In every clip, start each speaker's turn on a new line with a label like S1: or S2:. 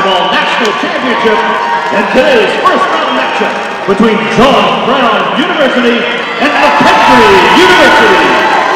S1: Basketball National Championship and today's first round matchup between John Brown University and McKendree University.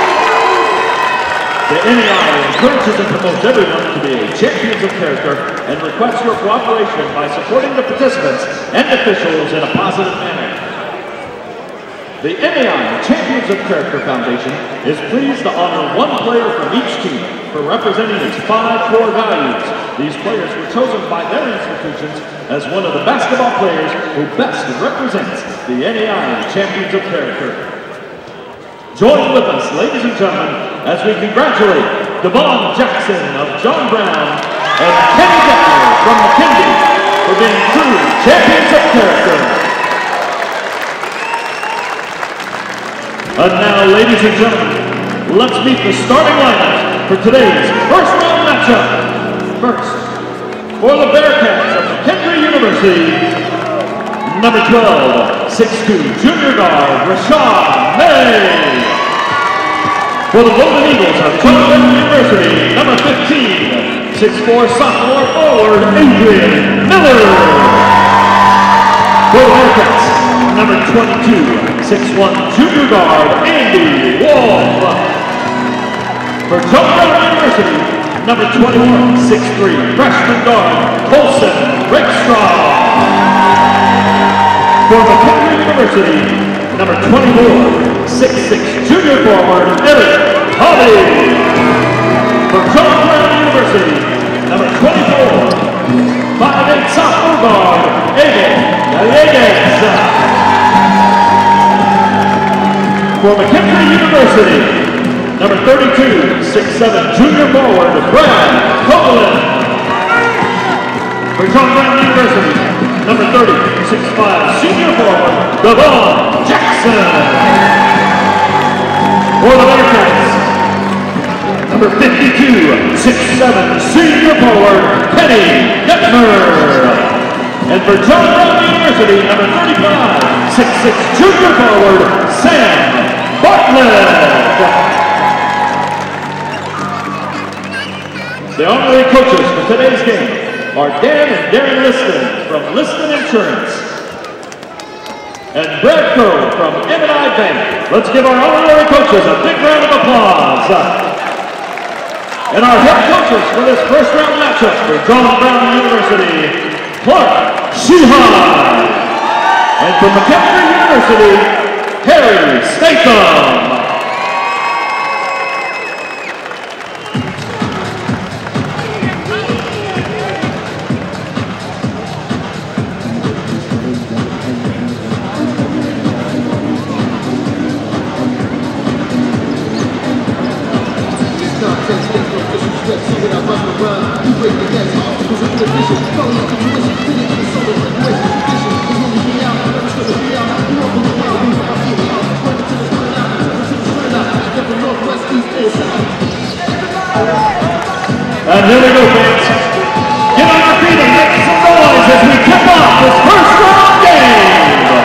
S1: The NAIA encourages and promotes everyone to be champions of character and requests your cooperation by supporting the participants and officials in a positive manner. The NAIA Champions of Character Foundation is pleased to honor one player from each team for representing its 5 core values. These players were chosen by their institutions as one of the basketball players who best represents the NAIA Champions of Character. Join with us, ladies and gentlemen, as we congratulate Devon Jackson of John Brown and Kenny Deckner from McKendree for being true champions of character. And now, ladies and gentlemen, let's meet the starting lineup for today's first round matchup. First, for the Bearcats of McKendree University, number 12, 6'2", junior guard, Rashad May. For the Golden Eagles of John Brown University, number 15, 6'4", sophomore forward, Adrian Miller. For the Bearcats, number 22, 6'1", junior guard, Andy Wall. For John Brown University, number 21, 6'3", freshman guard, Colson Rickstraw. For McKendree University, number 24, 6'6", junior forward, Eric Hobby. For John Brown University, number 24, 5'8", sophomore guard, Abel Gallegos. For McKendree University, number 32, 6'7", junior forward, Brad Copeland. For John Brown University, number 30, 6'5", senior forward, Devon Jackson. For the Bearcats, number 52, 6'7", senior forward, Kenny Deckner. And for John Brown University, number 35, 6'6", junior forward, Sam Bartlett. The honorary coaches for today's game are Dan and Darren Liston from Liston Insurance and Brad Crow from M&I Bank. Let's give our honorary coaches a big round of applause. And our head coaches for this first round matchup for John Brown University, Clark Sheehan. And from McKendree University, Harry Statham. And here we go, fans. Get on your feet and make some noise as we kick off this first round game.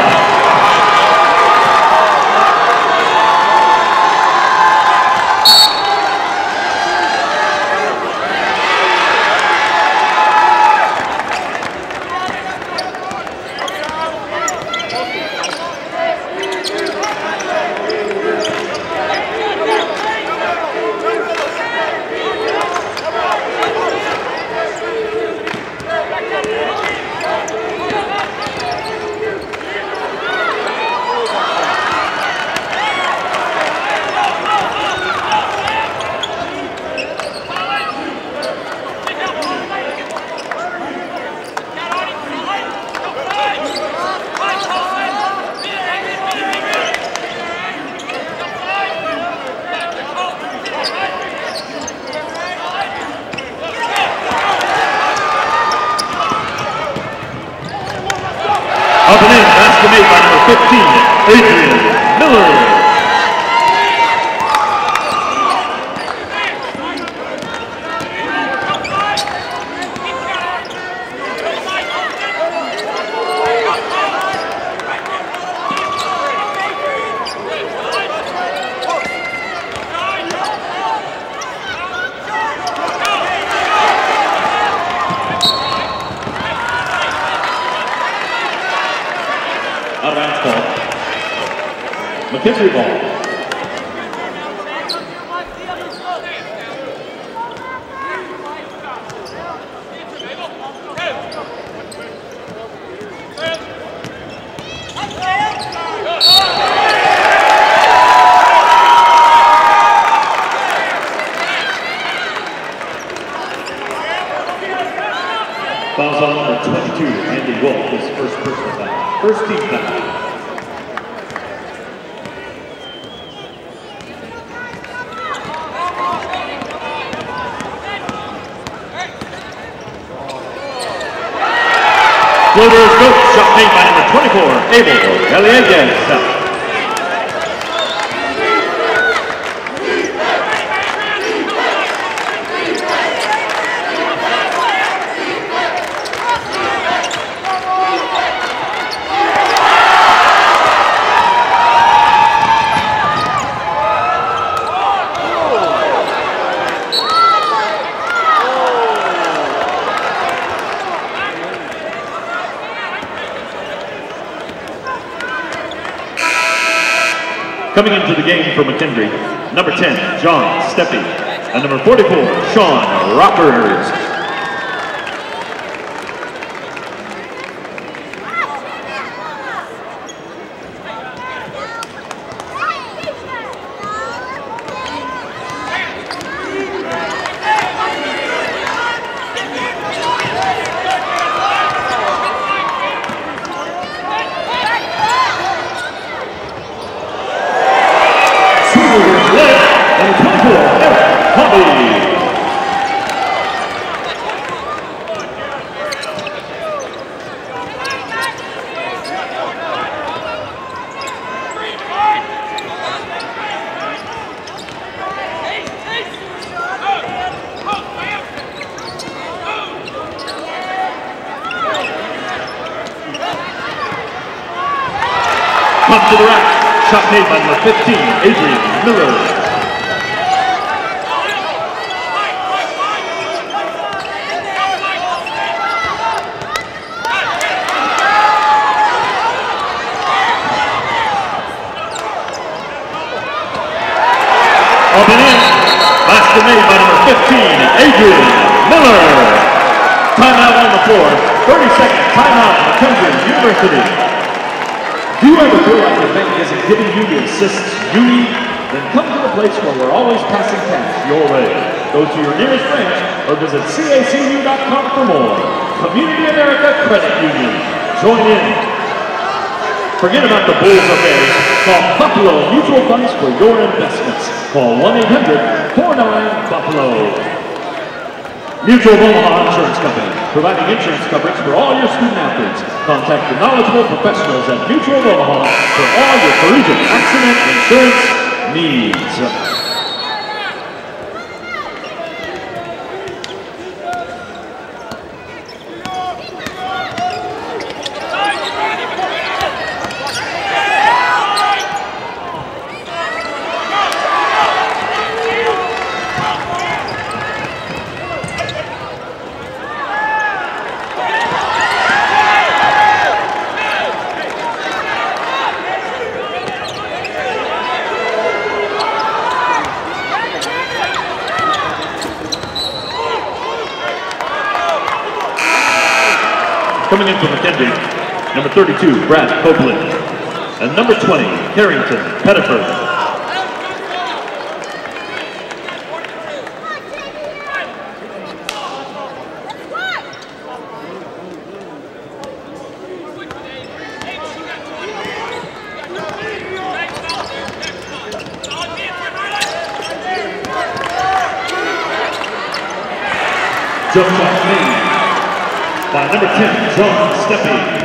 S1: Up and in, basket made by number 15, Adrian Miller. McKendree ball.
S2: Fouls on number 22, Andy Wolf, his first personal foul. First team foul.
S1: Floater is good. Shot made by number 24, Abel Gallegos. Coming into the game for McKendree, number 10, John Steppe, and number 44, Sean Rockers. Come to the rack. Shot made by number 15, Adrian Miller. Up and in. Basket made by number 15, Adrian Miller. Timeout on the floor. 30-second timeout, McKendree University. Do you ever feel like your bank isn't giving you the assists you need? Then come to the place where we're always passing cash your way. Go to your nearest branch or visit cacu.com for more. Community America Credit Union. Join in. Forget about the Bulls affairs. Call Buffalo Mutual Funds for your investments. Call 1-800-49-BUFFALO. Mutual of Omaha Insurance Company, providing insurance coverage for all your student athletes. Contact the knowledgeable professionals at Mutual of Omaha for all your collegiate accident insurance needs. Coming in from McKendree, number 32, Brad Copeland, and number 20, Carrington Pettiford. Jump shot made by number 10, John Steppe.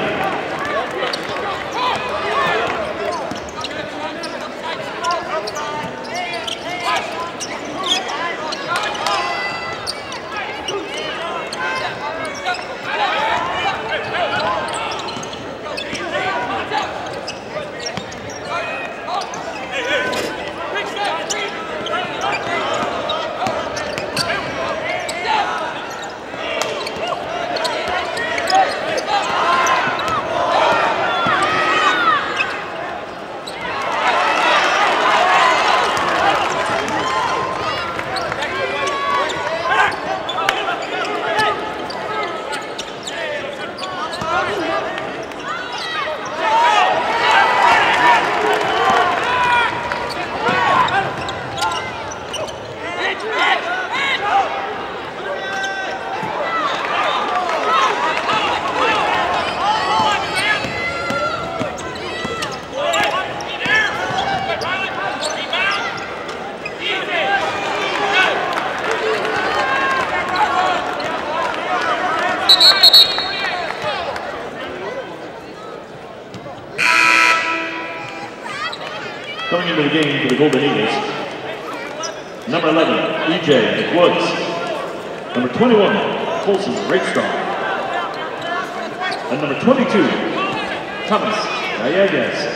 S2: Coming into the game for the Golden Eagles, number 11, E.J. Woods. Number 21, Colson Rakestrong. And number 22, Thomas Gallegos.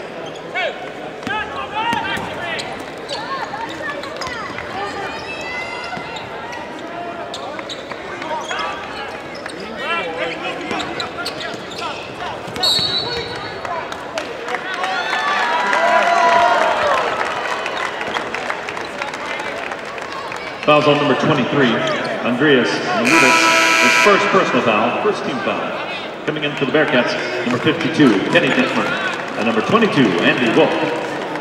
S1: Fouls on number 23, Andreas Maludas, his first personal foul, first team foul. Coming in for the Bearcats, number 52, Kenny Dittmer, and number 22, Andy Wolf.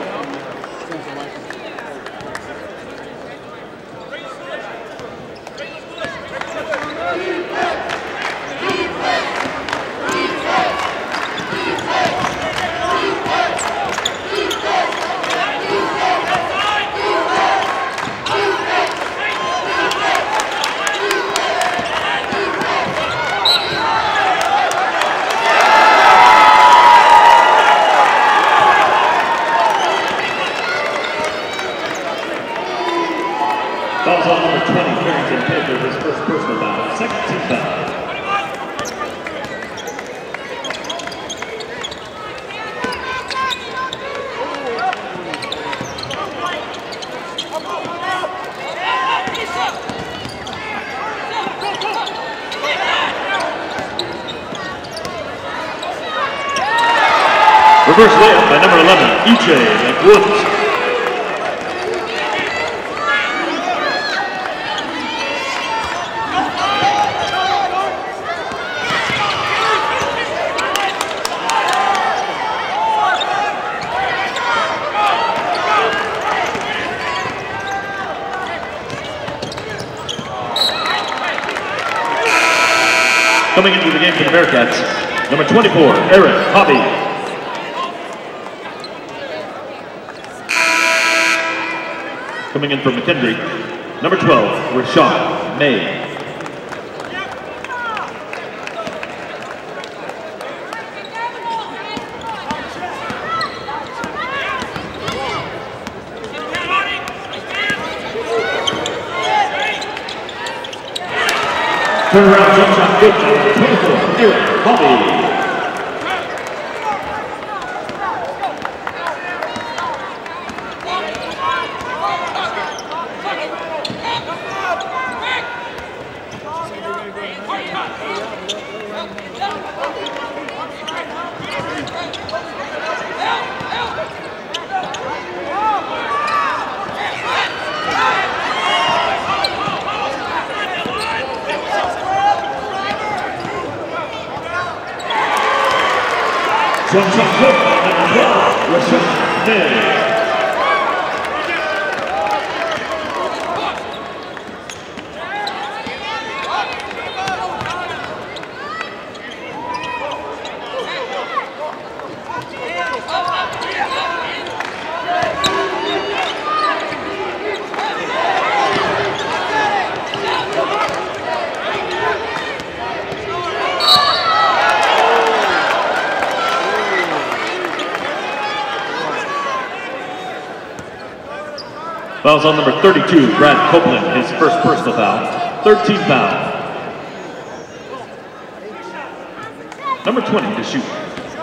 S2: Fouls on number 20, Carrington Paper, his first personal foul, second team foul.
S1: Reverse layup by number 11, E.J. Woods. Coming into the game for the Bearcats, number 24, Eric Hobby. Coming in for McKendree, number 12, Rashad May.
S2: Turnaround jump shot good, number 24, Eric Hobby. Jump shot good, number 12, Rashad May.
S1: Fouls on number 32, Brad Copeland, his first personal foul, third team foul. Number 20 to shoot.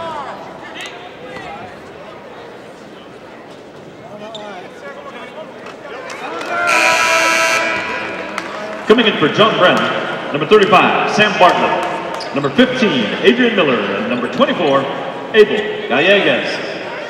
S1: Coming in for John Brennan, number 35, Sam Bartlett, number 15, Adrian Miller, and number 24, Abel Gallegos.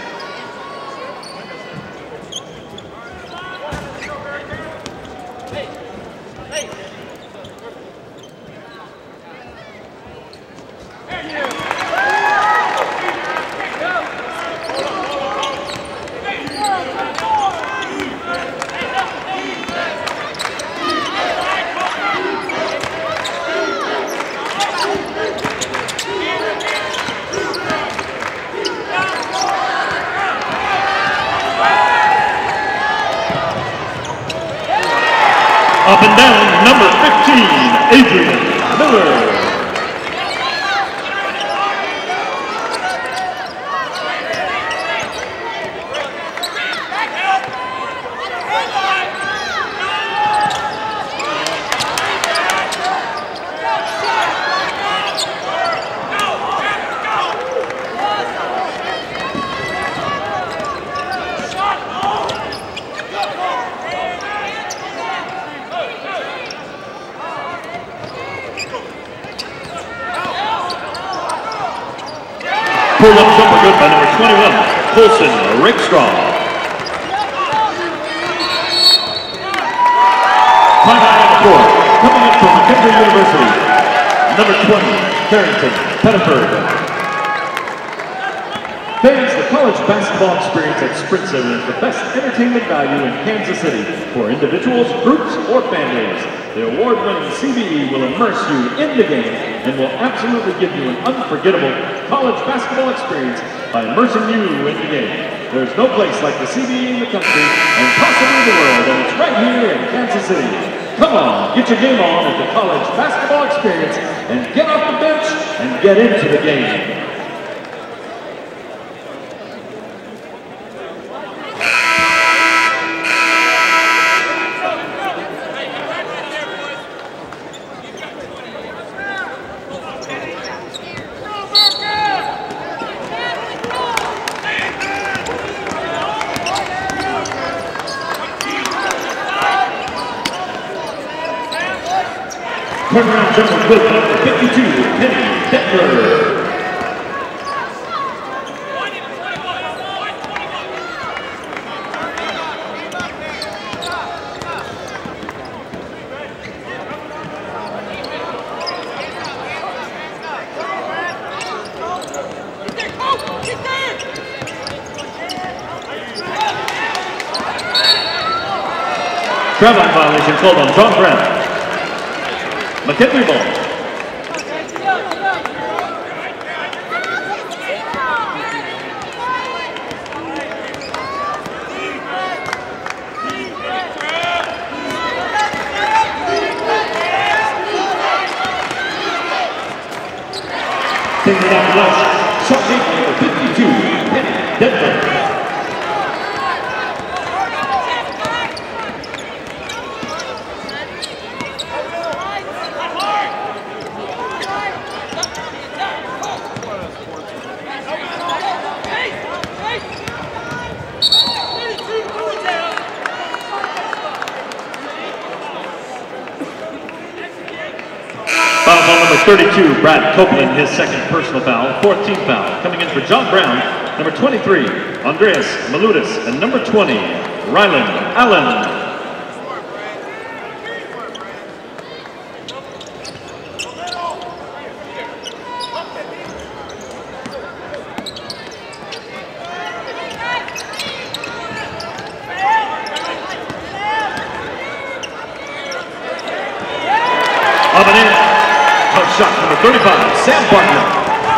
S1: Up and down, number 15, Adrian Miller.
S2: Pull-up jumper good by number 21, Colson Rakestraw. Timeout on the floor. Coming in from McKendree University, number 20, Carrington Pettiford. Fans, the college basketball experience at Sprint Center is the best entertainment value in Kansas City for individuals, groups, or families. The award-winning CBE will immerse you in the game and will absolutely give you an unforgettable college basketball experience by immersing you in the game. There's no place like the CBE in the country and possibly the world, and it's right here in Kansas City. Come on, get your game on at the college basketball experience and get off the bench and get into the game.
S1: Turnaround jumper good, number 52, Penny Detmer.
S2: Traveling violation called on John Brown. McKendree ball.
S1: Taking it off the left, shot taken number 52, Penny Detmer.
S2: Foul ball number 32, Brad Copeland, his second personal foul, 14th foul. Coming in for John Brown, number 23, Andreas Malutis, and number 20, Ryland Allen. Up and in. Shot number 35, Sam Bartlett.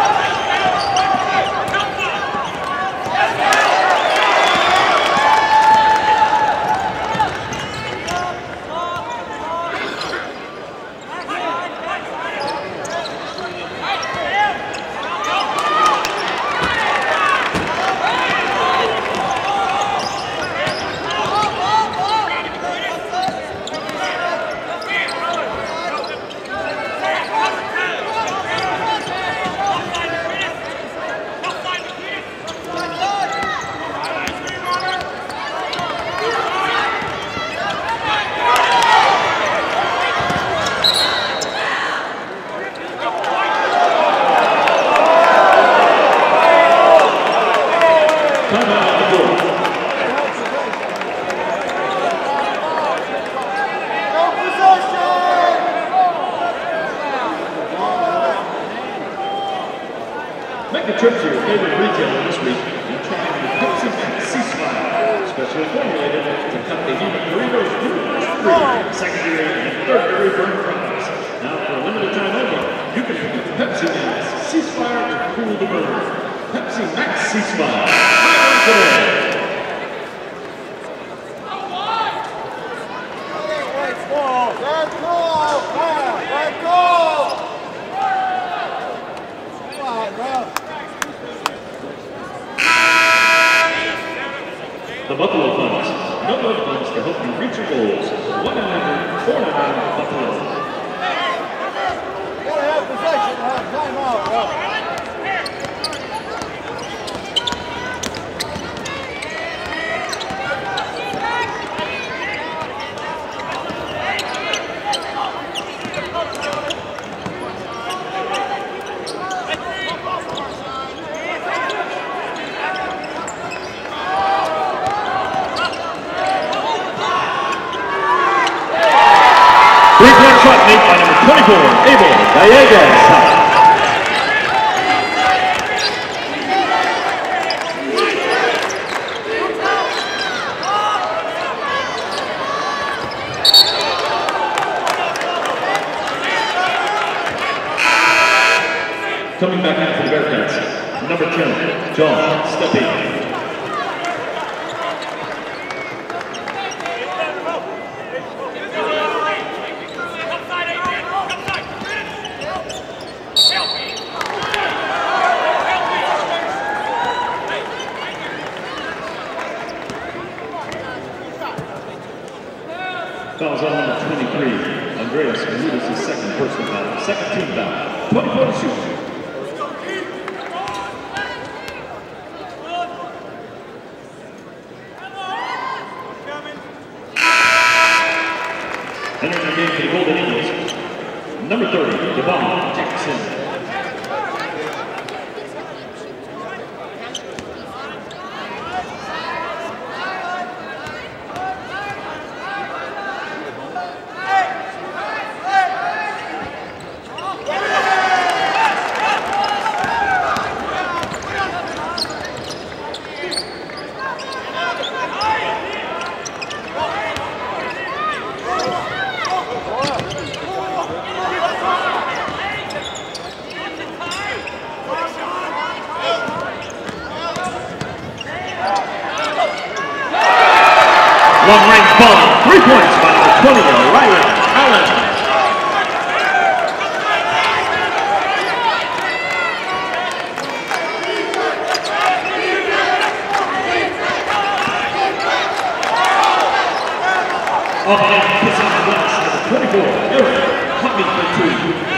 S1: Make a trip to your favorite retailer this week and try the Pepsi Max Ceasefire, specially formulated to cut the heat of Doritos through secondary and third-degree burn products. Now, for a limited time only, you can pick up Pepsi Max Ceasefire to cool the burn. Pepsi Max Ceasefire. Buy today. The Buffalo Funds. No other funds to help you reach your goals. 1-800-499 Buffalo.
S3: Gotta have possession to have time out, bro.
S1: Abel Gallegos.
S2: Coming back in for the Bearcats, number 10, John Steppe. Fouls on number 23, Andreas Maludas' second personal foul, second team foul, 24 to shoot. Entering the game for the Golden Eagles, number 30, Devon Jackson.
S1: Long-range ball, 3 points by number 20, Rylan Allen.
S2: Off and kiss on the bench, number 24, Eric Hutney for 2.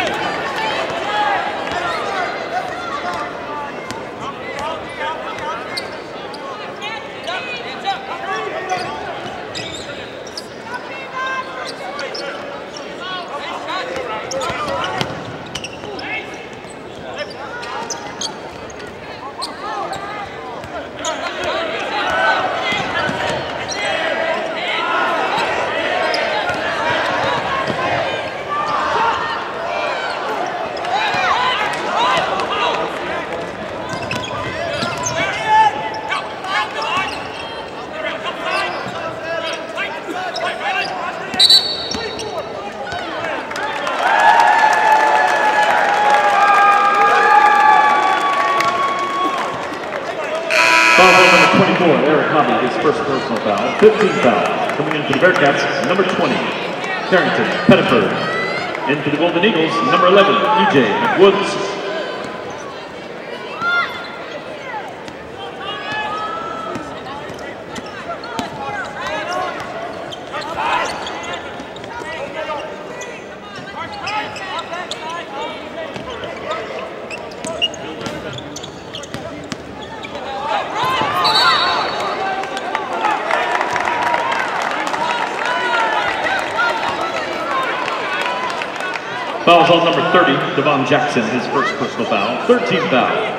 S1: First personal foul, 15th foul. Coming in for the Bearcats, number 20, Carrington Pettiford. In for the Golden Eagles, number 11, EJ Woods. Fouls on number 30, Devon Jackson, his first personal foul, 13th foul.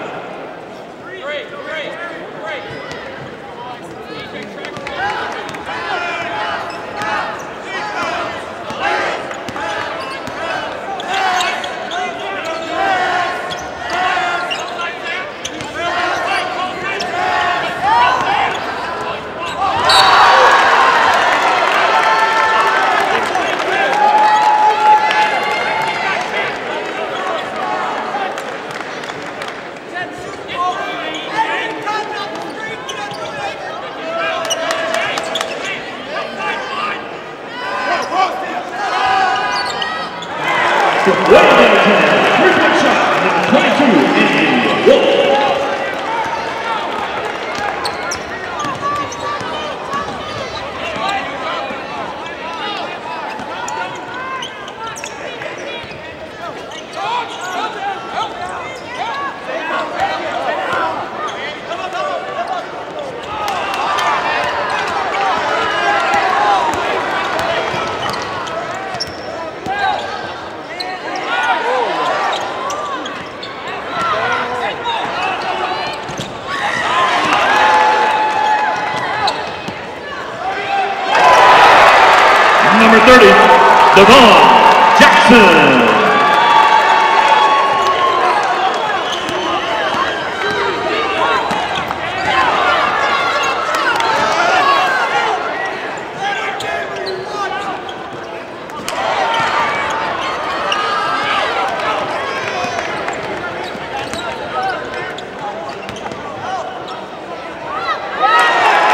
S1: Number 30, Devon Jackson.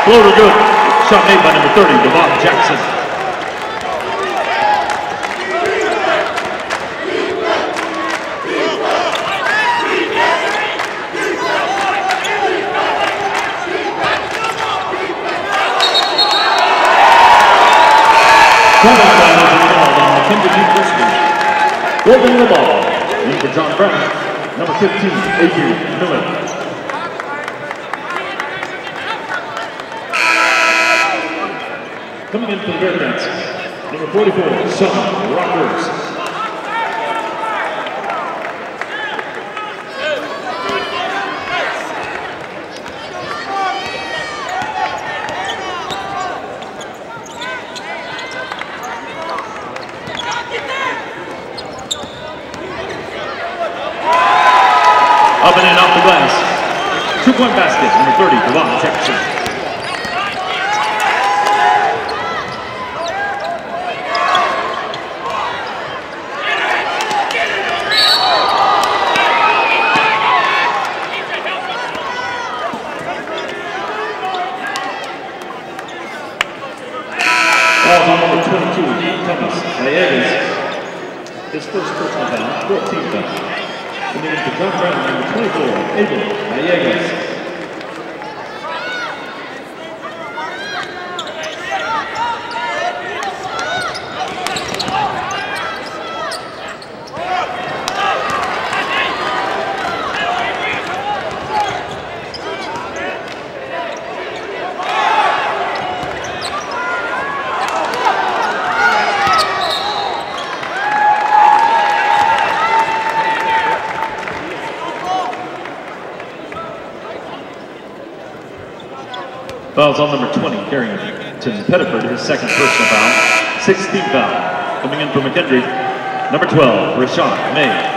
S1: Floater good. Shot made by number 30, Devon Jackson. Travel foul is called on McKendree Freshman. Holding the ball. In for John Brown. Number 15, Adrian Miller. Coming in for the Bearcats, number 44, Sean Rockers. Up and in off the glass. 2-point basket, number 30, Devon Jackson. Number 22, Thomas Gallegos. His first personal foul, 14th foul. Coming in for John Brown, number 24, Abel Gallegos. Fouls on number 20, Carrington Pettiford, his second personal foul. 16th foul. Coming in for McKendree, number 12, Rashad May.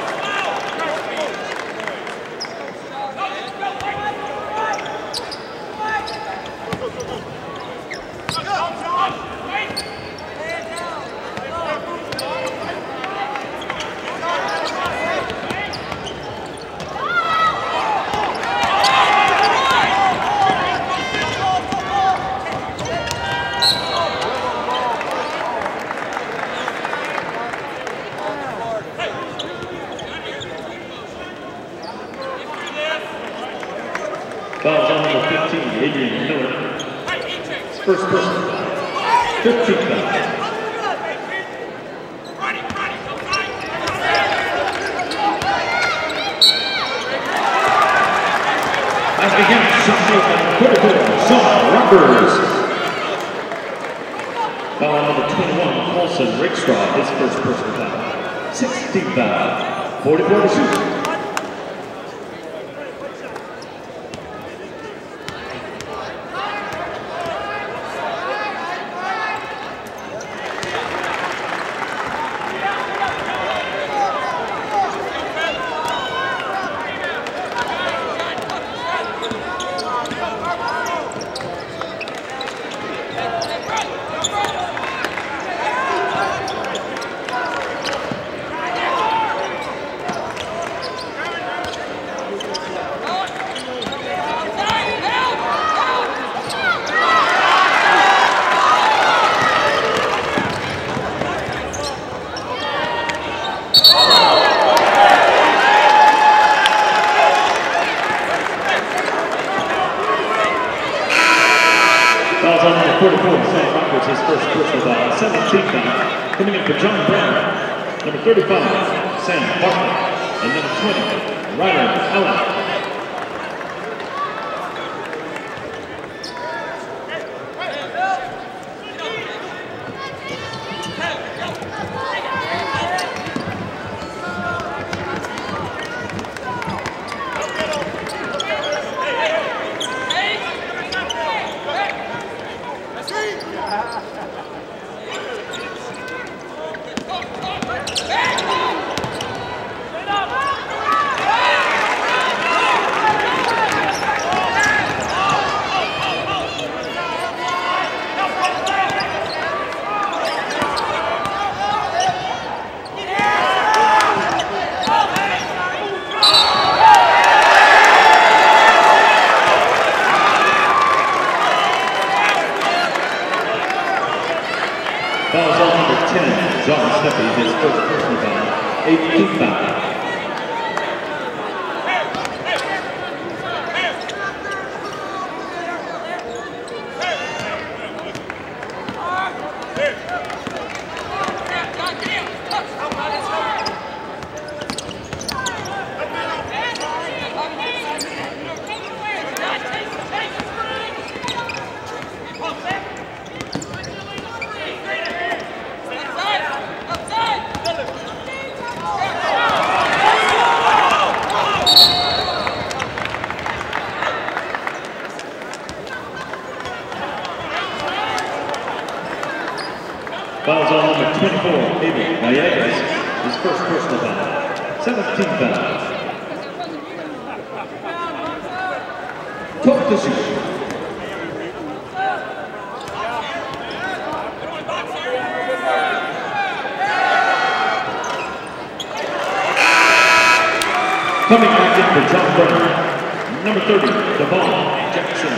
S1: Fouls on number 15, Adrian Miller. First personal foul. 15th foul. As begins, shot made by 44, Sean Rockers. Foul on number 21, Paulson Rickstraw, his first personal foul. 16th foul. 44 to shoot. Fouls on number 44, Sam Rockers, his first personal foul. 17th foul. Coming in for John Brown, number 35, Sam Bartlett, and number 20, Ryder Allen.
S2: 18th foul. Fouls on number 24, NAIA, his first personal foul. 17th foul. Top to shoot. Coming back in for John Burner, number 30, Devon Jackson.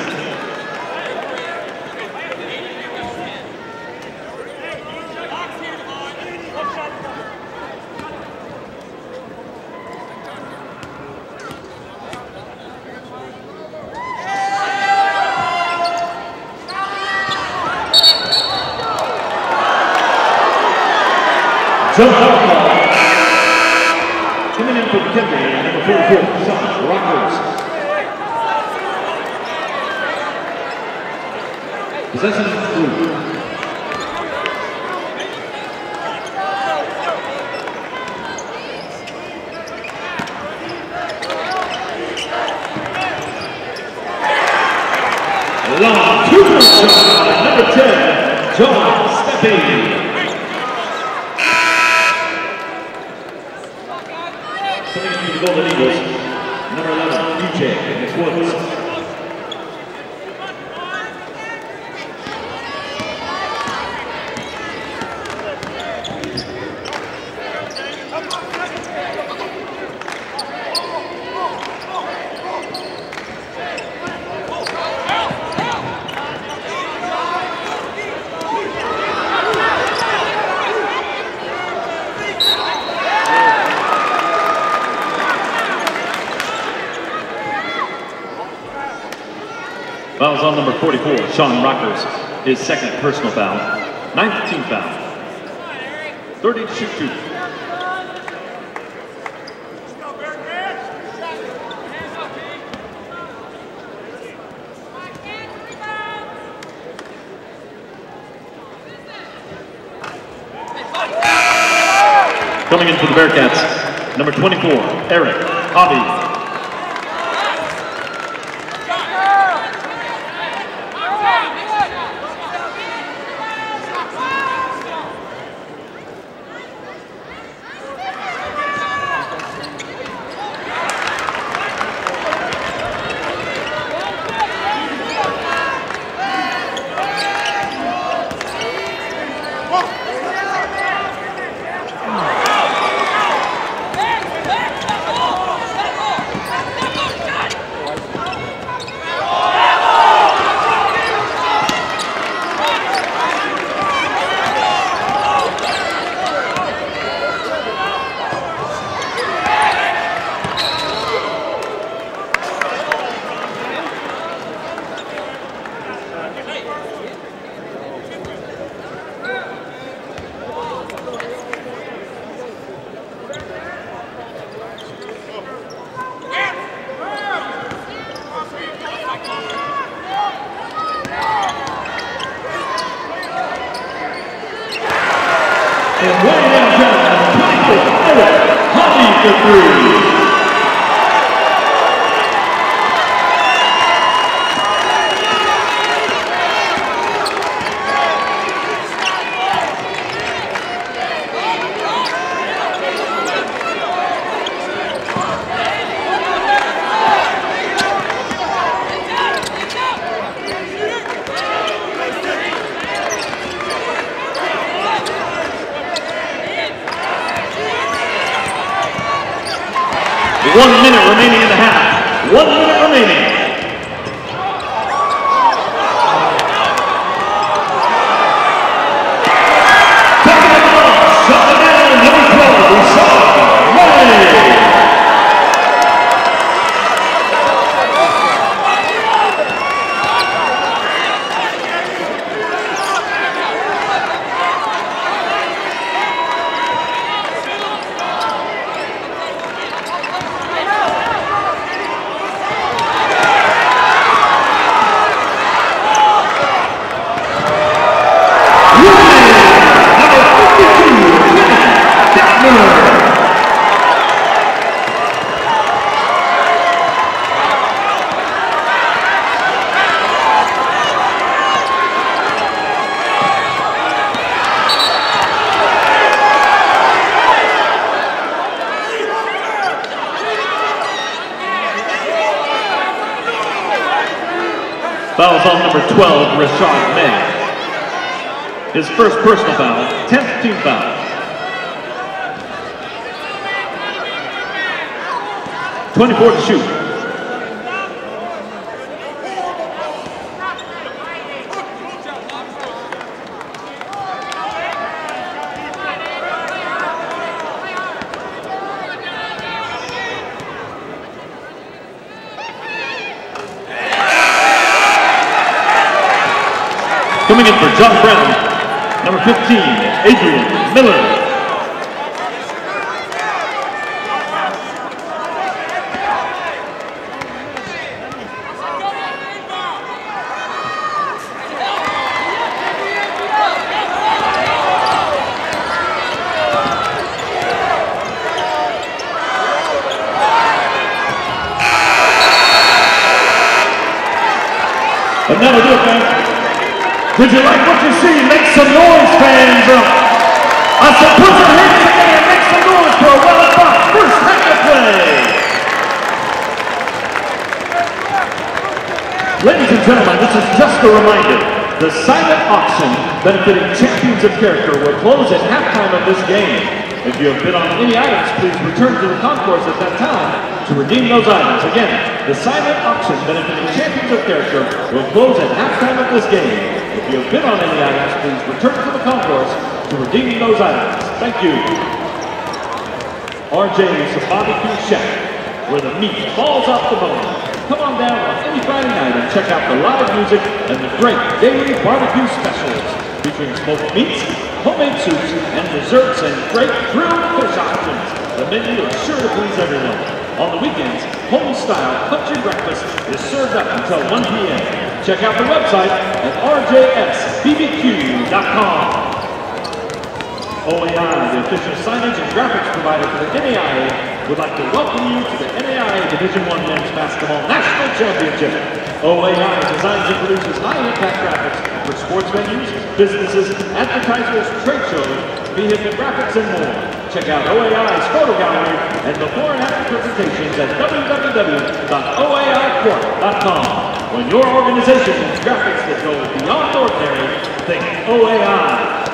S2: John Burner. Coming in for McKendree, number 44, Sean Rockers. Possession blue. Long two-point shot, number 10, John Steppe. The Golden Eagles, number 11, EJ McWoods. Fouls on number 44, Sean Rockers, his second personal foul. 19th foul. 30 to shoot 2. Coming in for the Bearcats, number 24, Eric Hobby. And way downtown, 24, Eric Hobby for 3. One minute remaining in the half. 1 minute remaining. Taking it off. Shot down. Number 12.
S1: Fouls on number 12, Rashad May. His first personal foul, 10th team foul. .24 to shoot. Coming in for John Brown, number 15, Adrian Miller. And that'll do it, man. Did you like what you see? Make some noise, fans. I said, put your hands together and make some noise for a well-fought first half of play. Ladies and gentlemen, this is just a reminder. The silent auction benefiting Champions of Character will close at halftime of this game. If you have bid on any items, please return to the concourse at that time to redeem those items. Again, the silent auction benefiting Champions of Character will close at halftime of this game. If you have bid on any items, please return to the concourse to redeem those items. Thank you. RJ's Barbecue Shack, where the meat falls off the bone. Come on down on any Friday night and check out the live music and the great daily barbecue specials featuring smoked meats, homemade soups, and desserts and great grilled fish options. The menu is sure to please everyone. On the weekends, home-style country breakfast is served up until 1 p.m. Check out the website at rjsbbq.com. OAI, the official signage and graphics provider for the NAIA, would like to welcome you to the NAIA Division I Men's Basketball National Championship. OAI designs and produces high-impact graphics for sports venues, businesses, advertisers, trade shows, vehicle graphics, and more. Check out OAI's photo gallery and before and after presentations at www.oaicorp.com. When your organization needs graphics that go beyond ordinary, think OAI.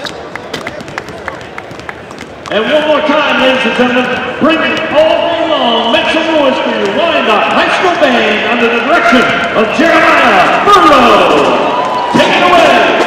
S1: And one more time, ladies and gentlemen, bring it all day long. Make some noise for your Wyandotte High School Band under the direction of Jeremiah Burrow. Take it away.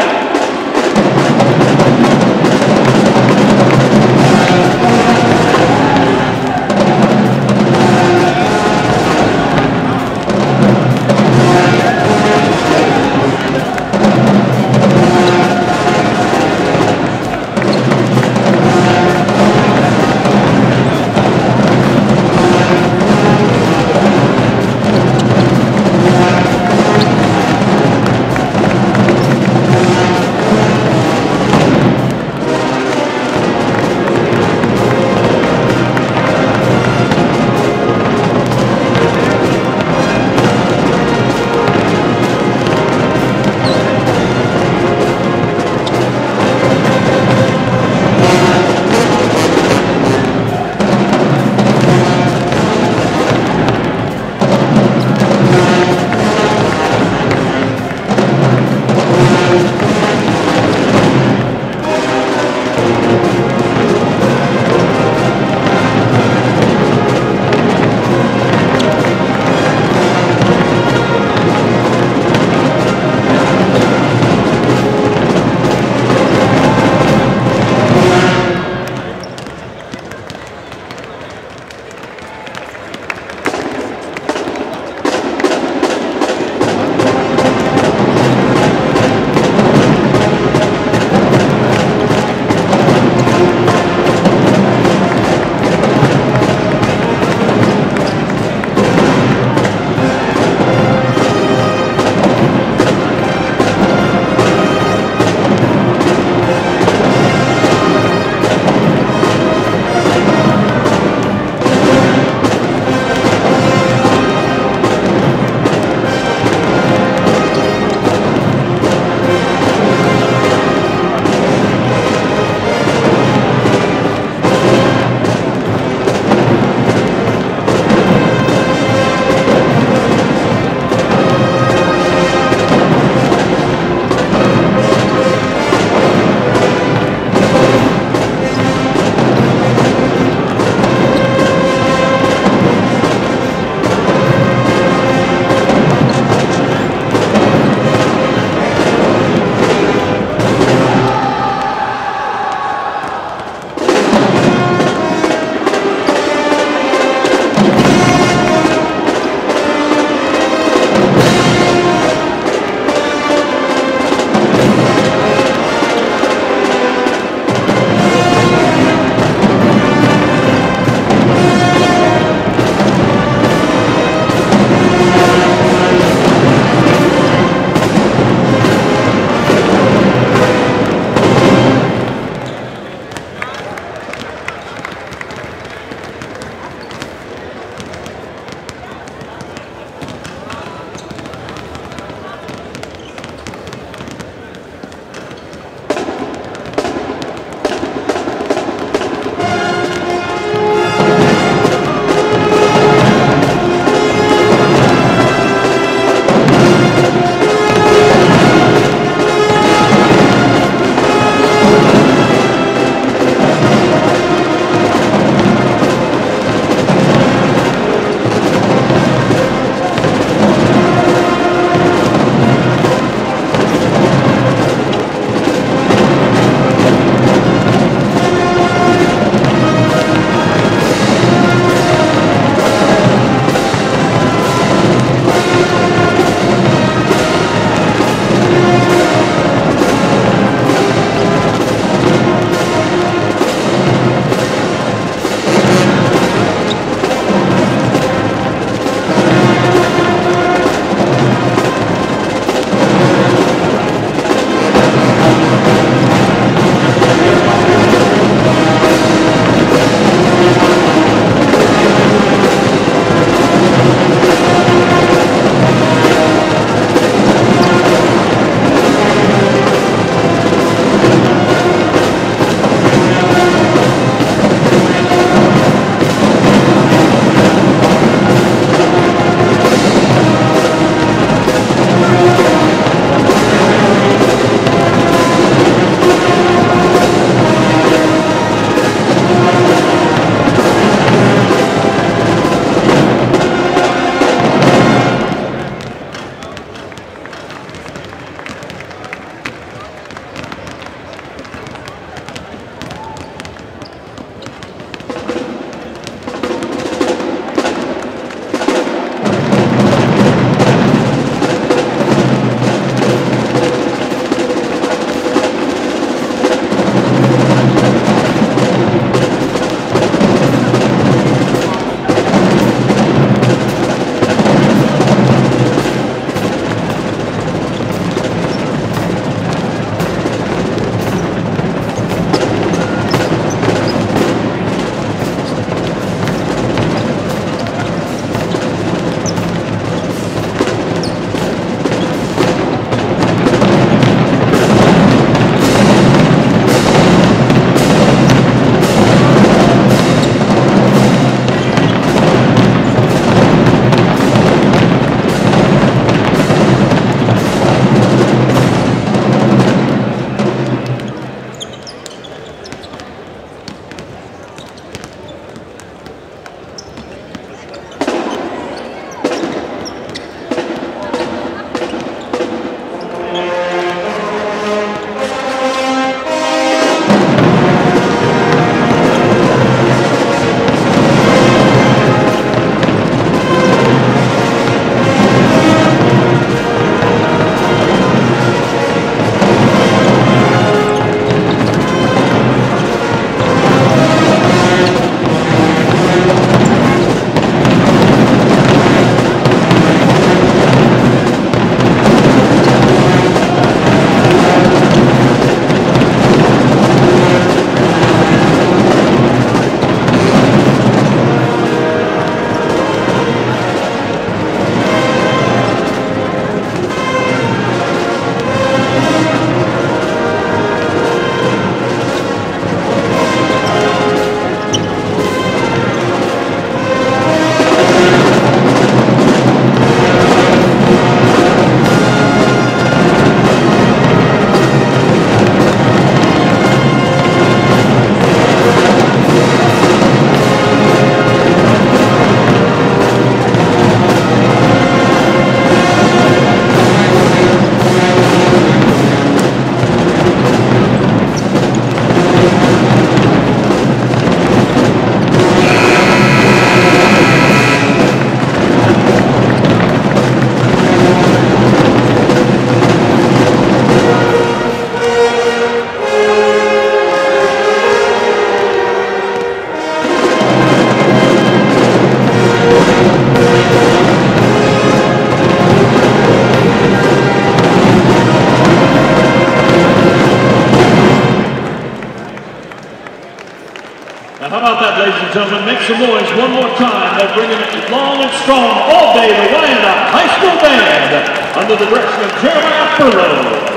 S1: and gentlemen, make some noise one more time. They're bringing it long and strong all day, the Wyandotte High School Band, under the direction of Jeremiah Furlow.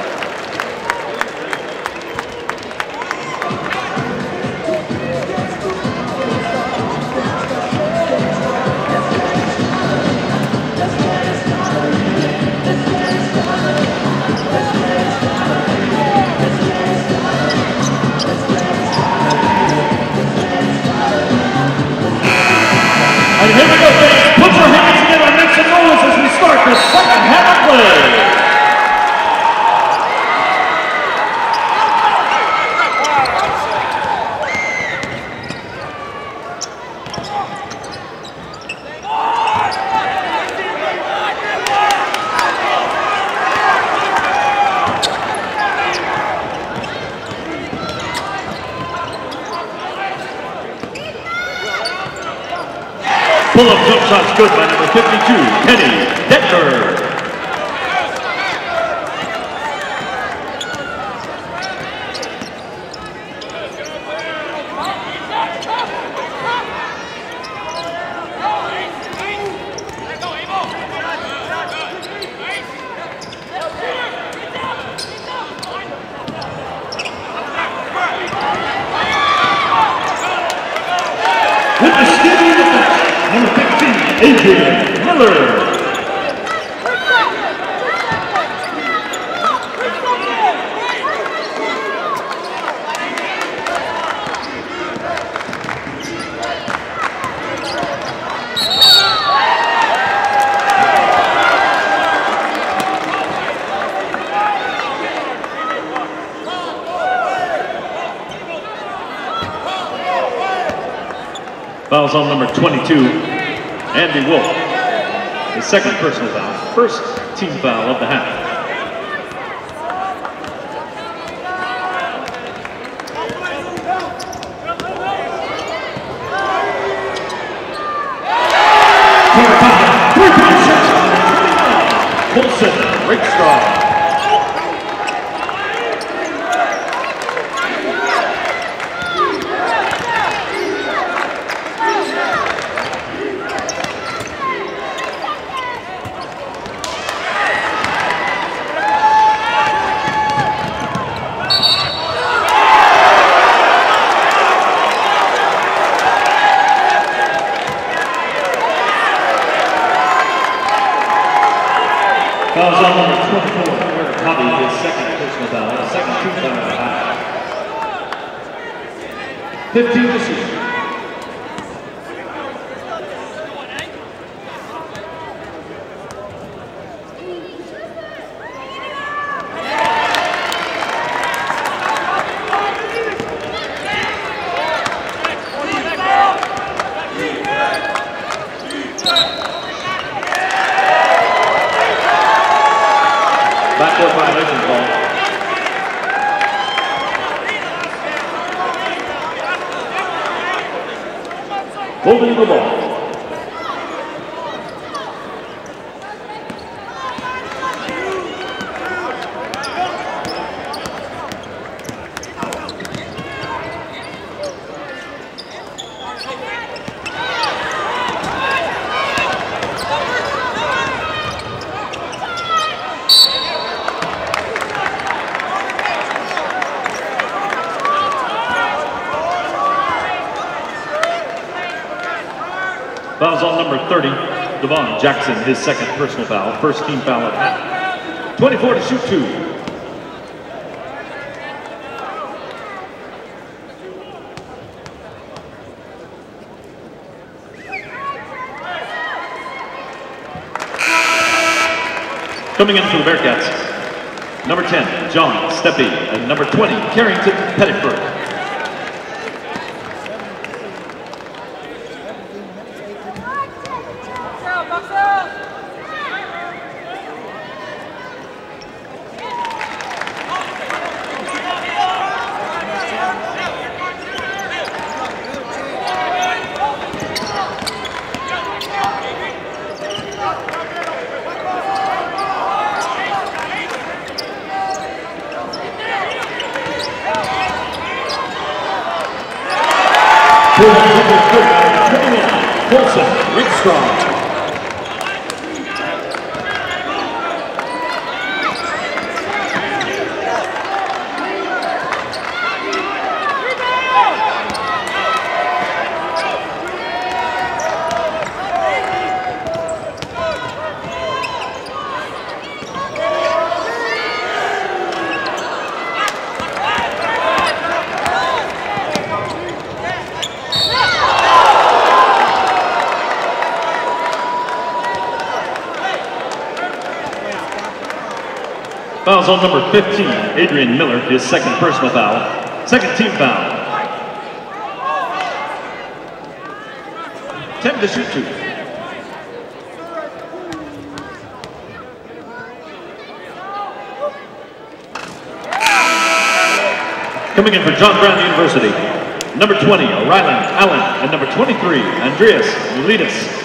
S1: And here we go, fans. Put your hands together and make some noise as we start the second half of play. Pull-up jump shot's good by number 52, Kenny Detmer. With the steady defense, number 15, Adrian Miller. Fouls on number 22, Andy Wolf. His second personal foul, first team foul of the half. Colson Rakestraw. Fouls on number 24, Eric Hobby, his second personal foul, his second team foul of the half. 15 to 6. Backcourt violation call. Holding the ball. Fouls on number 30, Devon Jackson, his second personal foul, first team foul of the half. 24 to shoot 2. Coming in for the Bearcats, number 10, John Steppe, and number 20, Carrington Pettiford. Rickstrom.
S2: Fouls on number 15, Adrian Miller, his second personal foul. Second team foul.
S1: 10 to shoot 2.
S2: Coming in for John Brown University, number 20, Ryland Allen, and number 23, Andreas Ulitis.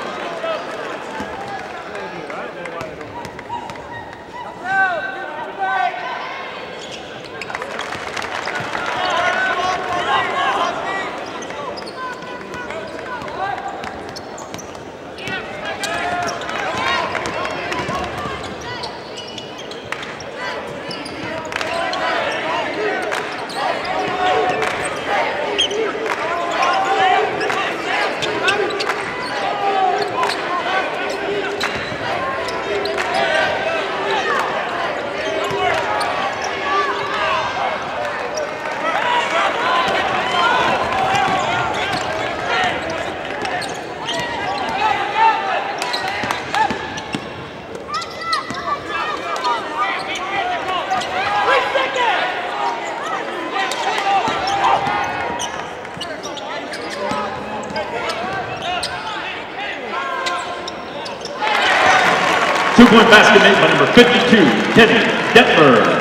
S2: Two-point basket made by number 52, Kenny Detmer.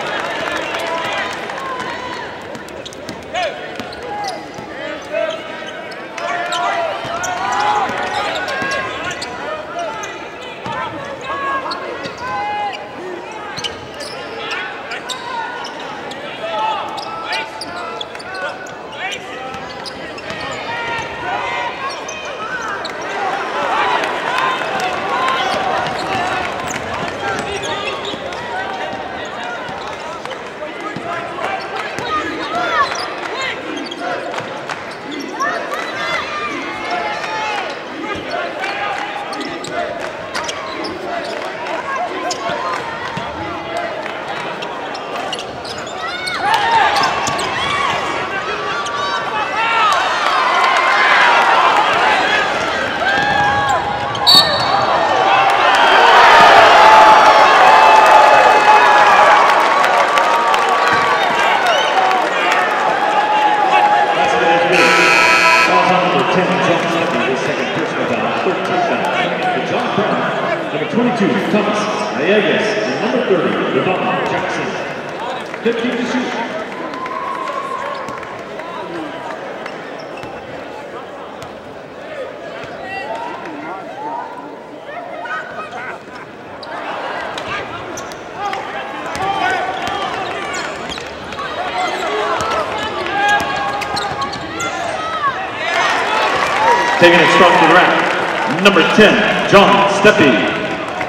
S2: Taking it strong to the rack, number 10, John Steppe.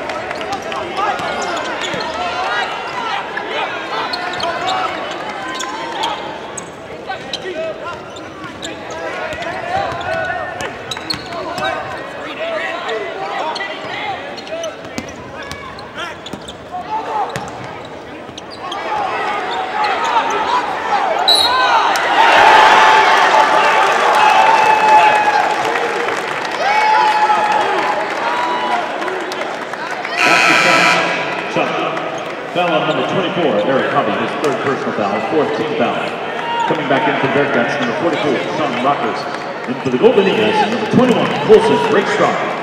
S2: Coming back in for the Bearcats, number 44, Sean Rockers. And for the Golden Eagles, number 21, Colson Rakestraw.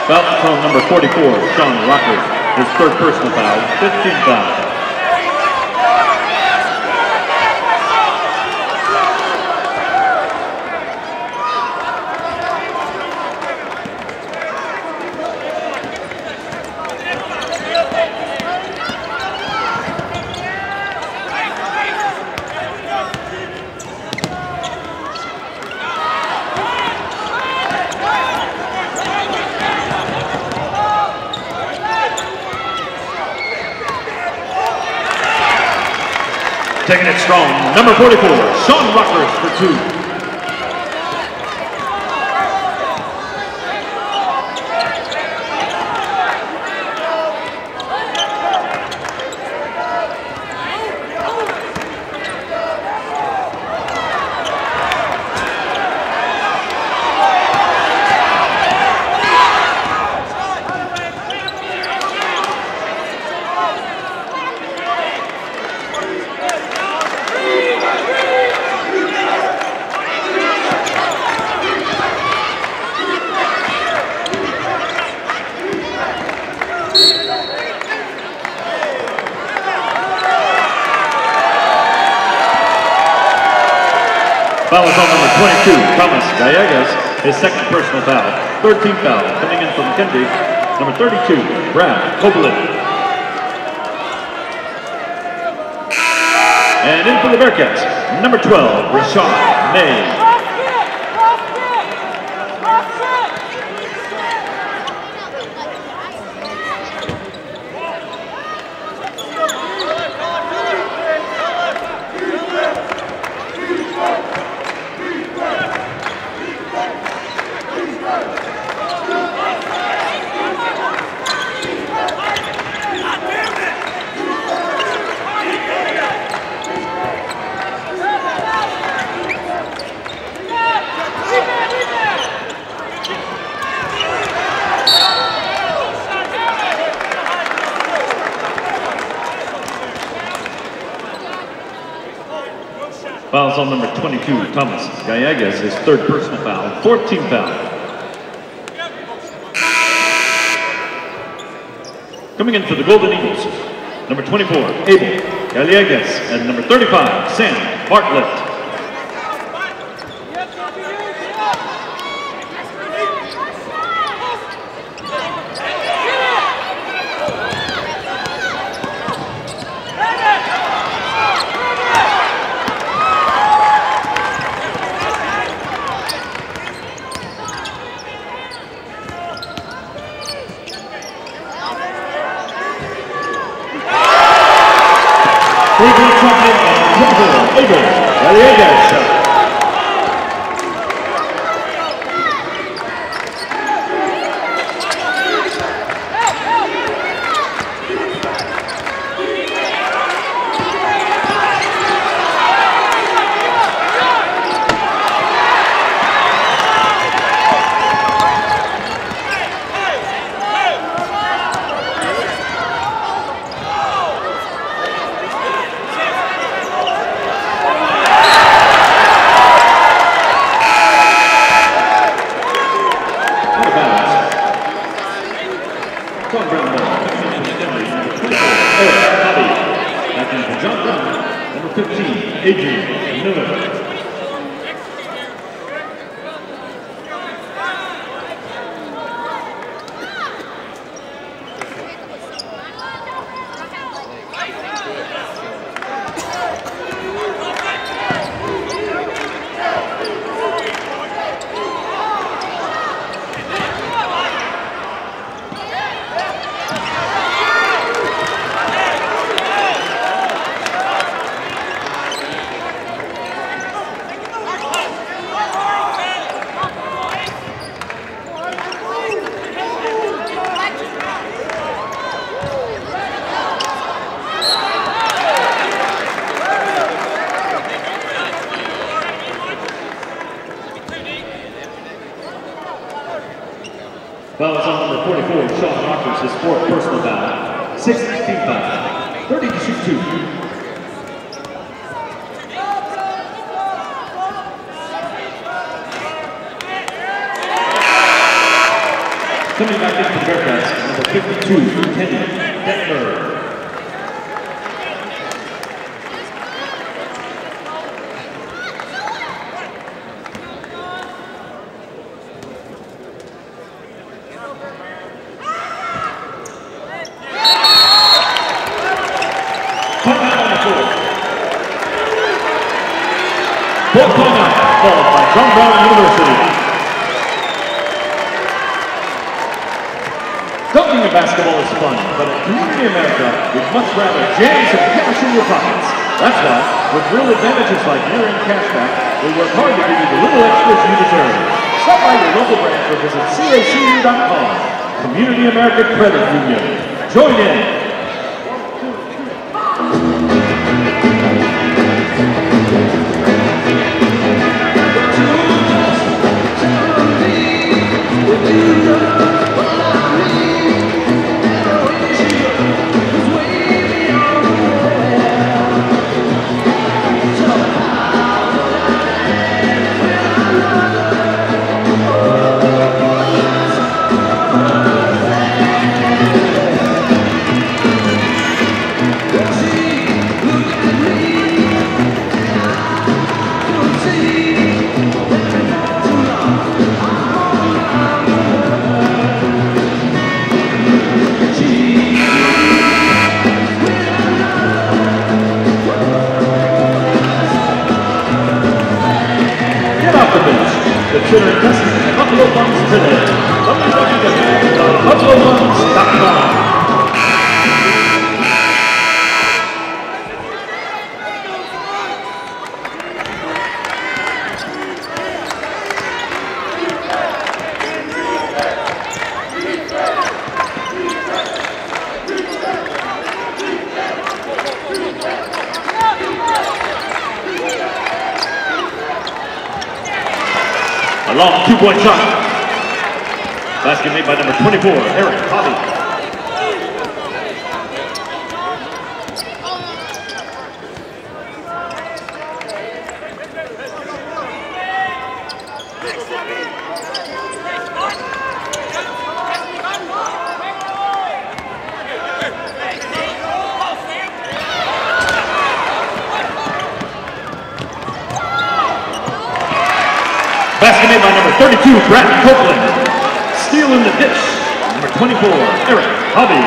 S2: Foul from number 44, Sean Rocker. His third personal foul, 15th foul.
S1: Taking it strong, number 44, Sean Rockers for 2.
S2: Foul is on number 22, Thomas Gallegos, his second personal foul. 13th foul coming in from McKendree, number 32, Brad Koblin. And in for the Bearcats, number 12, Rashad May. Fouls on number 22, Thomas Gallegos, his third personal foul, 14th foul. Coming in for the Golden Eagles, number 24, Abel Gallegos, and number 35, Sam Bartlett.
S1: Foul is on number 44, Sean Rockers, his fourth personal foul. 16th foul, 30 to shoot 2. Coming back into the Bearcats, number 52, Kenny Detmer. Fourth timeout called by John Brown University. Dunking in basketball is fun, but at Community America, we'd much rather jam some cash in your pockets. That's why, with real advantages like year-end cashback, we work hard to give you the little extras you deserve. Stop by your local branch or visit cacu.com. Community America Credit Union. Join in. Consider investing in Buffalo Funds today. www.buffalofunds.com. A long two-point shot. Basket made by number 24, Eric Hobby. Basket made by number 32, Brad Copeland. Steal in the dish, number 24, Eric Hobby.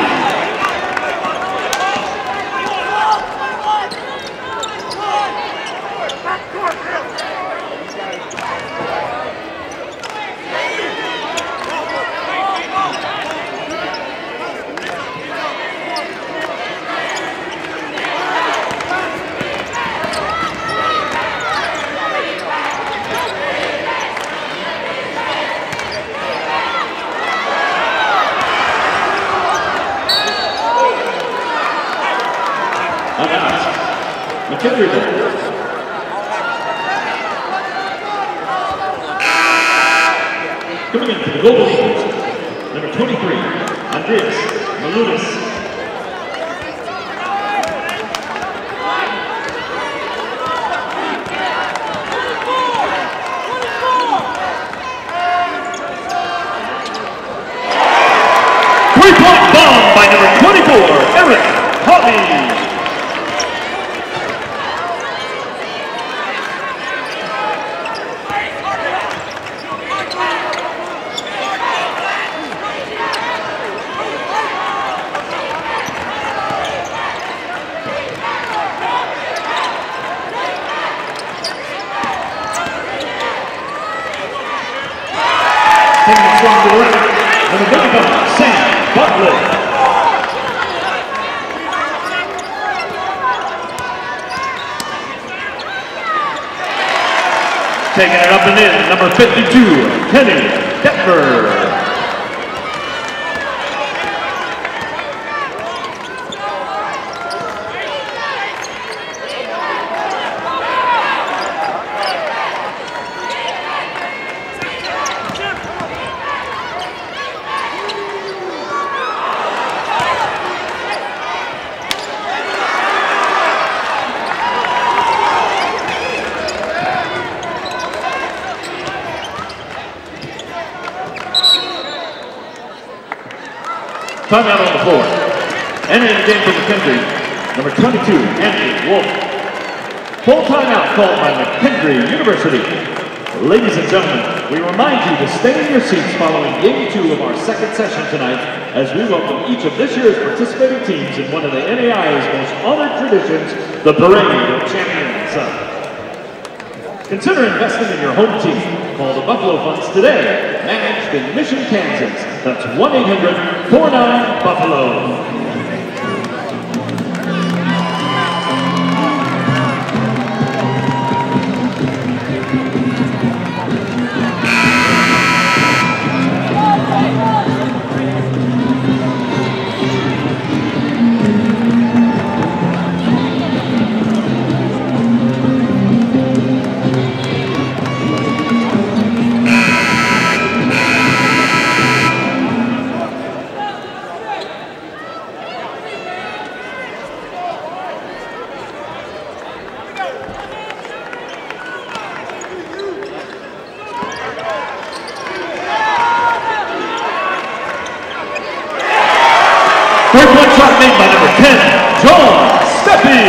S1: McKendree. Coming in for the Golden Eagles, number 23, Andreas Malunas. 3-point bomb by number 24, Eric Hobby. Taking the strong to the right, number 35, Sam Bartlett. Taking it up and in, number 52, Kenny Detmer. Timeout on the floor. Entering the game for McKendree, number 22, Andy Wolf. Full timeout called by McKendree University. Ladies and gentlemen, we remind you to stay in your seats following Game 2 of our second session tonight as we welcome each of this year's participating teams in one of the NAIA's most honored traditions, the Parade of Champions. Consider investing in your home team. Call the Buffalo Funds today, managed in Mission, Kansas. That's 1-800-49-BUFFALO. Three-point shot made by number 10, John Steffi.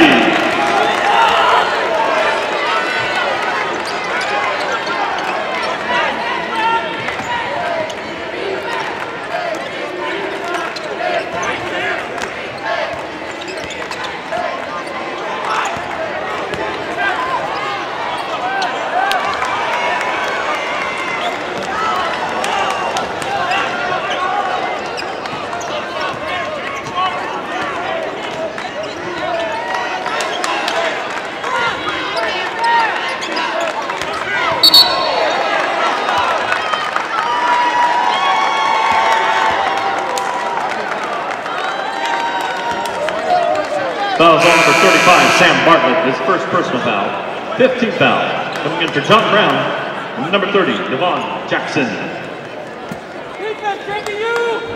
S1: Fouls on number 35, Sam Bartlett, his first personal foul. 15th foul. Coming in for John Brown, number 30, Devon Jackson.
S3: Defense, taking you!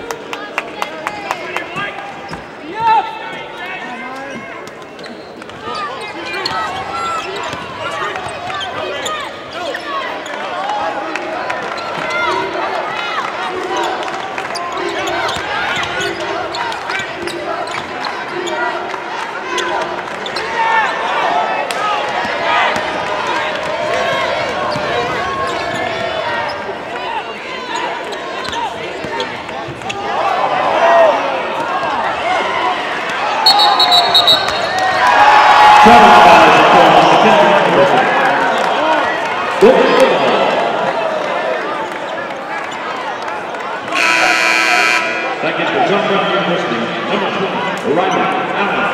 S1: Second for John Brown University, number 20, Ryan Allen.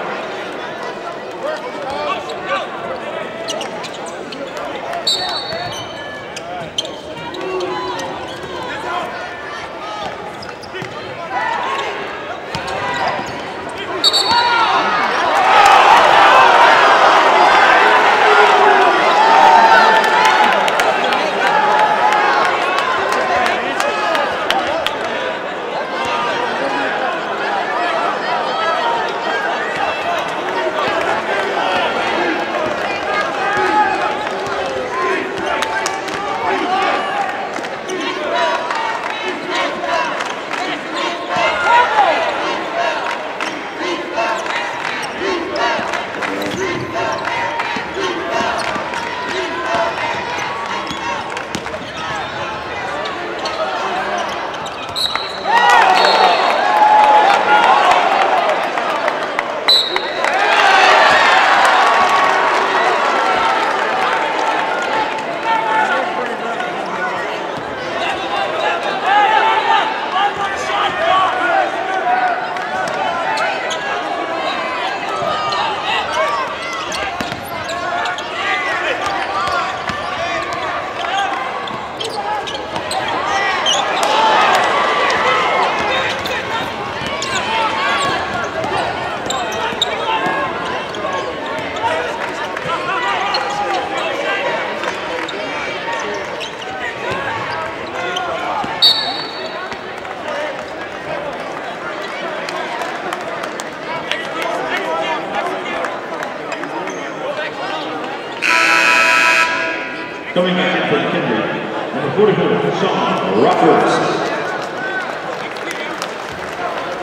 S1: Coming back in for McKendree, number 44, Sean Roberts.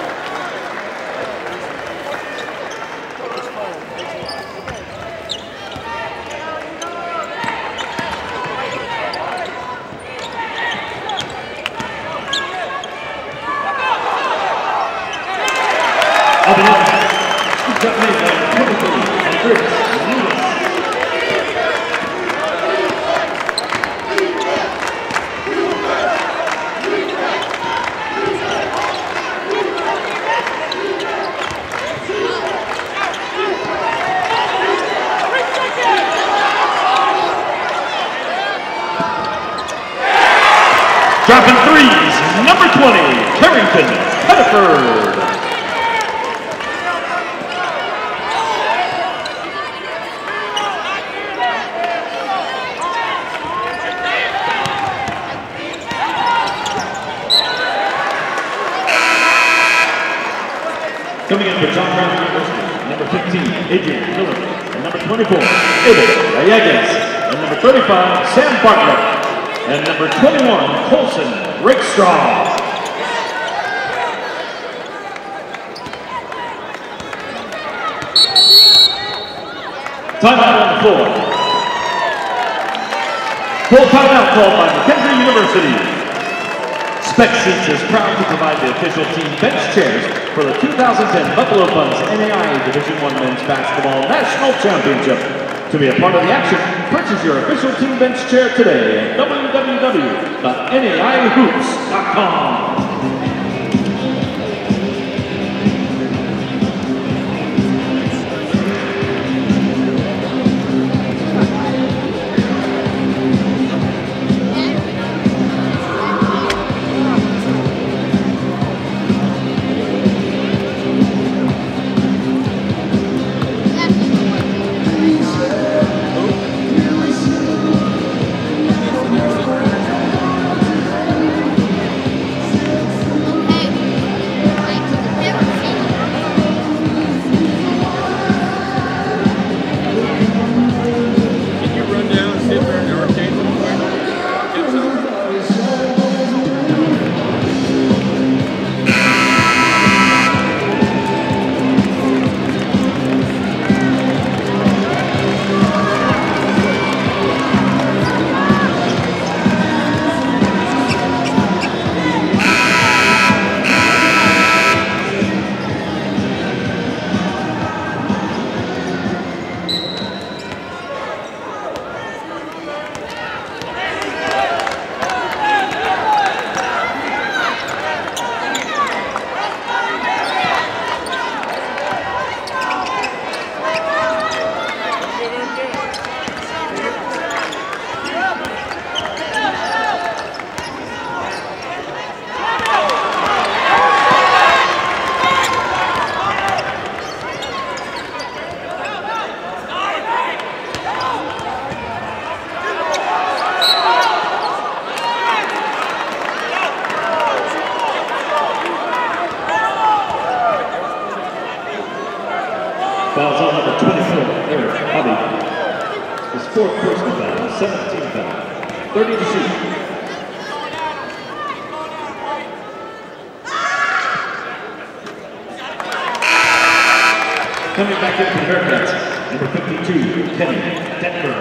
S1: Dropping threes, number 20, Carrington Pettiford. Coming in for John Brown University, number 15, Adrian Miller, and number 24, Abel Gallegos, and number 35, Sam Bartlett, and number 21, Colson Rakestraw. Timeout on the floor. Full timeout called by McKendree University. Spec Seats is proud to provide the official team bench chairs for the 2010 Buffalo Buns NAIA Division I Men's Basketball National Championship. To be a part of the action, purchase your official team bench chair today at www.naiahoops.com. Fouls on number 24, Eric Hobby. His fourth personal foul, 17th foul. 30 to shoot. Coming back in for the Bearcats, number 52, Kenny Denver.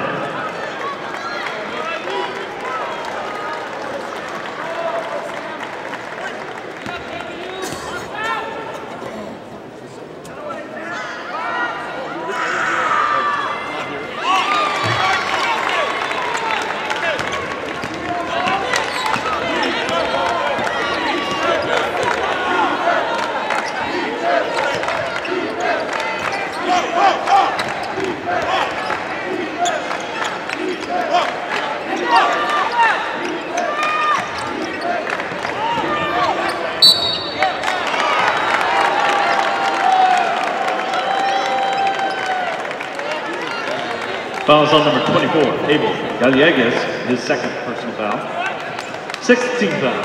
S1: Fouls on number 24, Abel Gallegos, his second personal foul. 16th foul.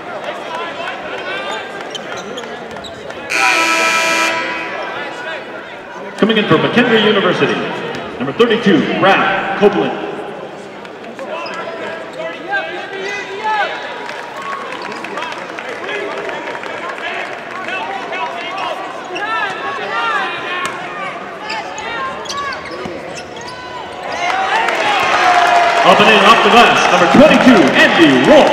S1: Coming in from McKendree University, number 32, Brad Copeland. Up and in off the glass, number 22, Andy Wolf.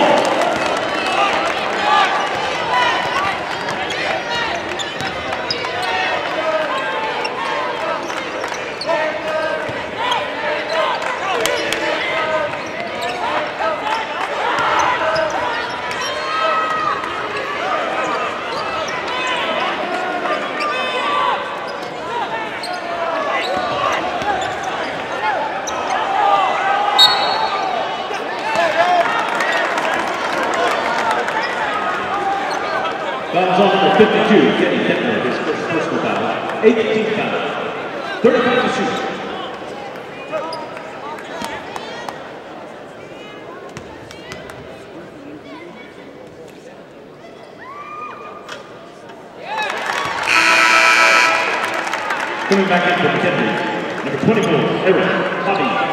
S1: Fouls on number 52, Kenny McKendree, his first personal foul. 18th foul. 35 to shoot. Coming back in for McKendree, number 24, Eric Hobby.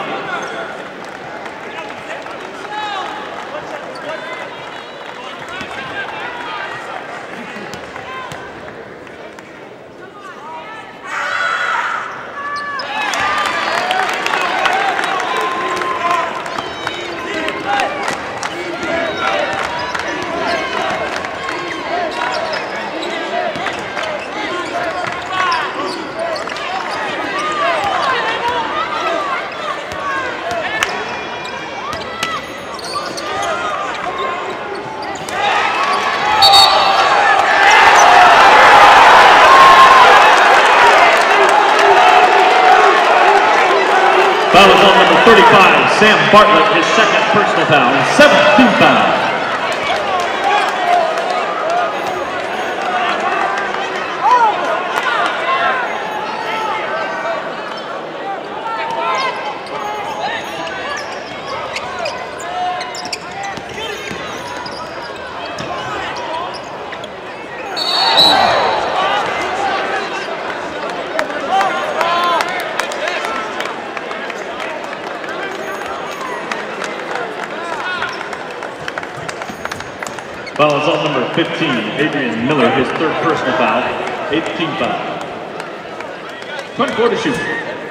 S1: Foul is on number 35, Sam Bartlett, his second personal foul, 17th foul. Foul is on number 15, Adrian Miller, his third personal foul, 18th foul. 24 to shoot.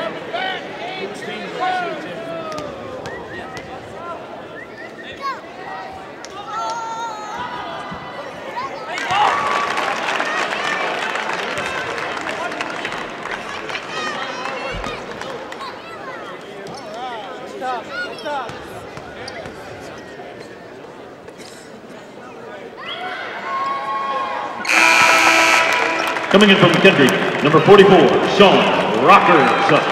S1: Coming in from McKendree, number 44, Sean Rockers.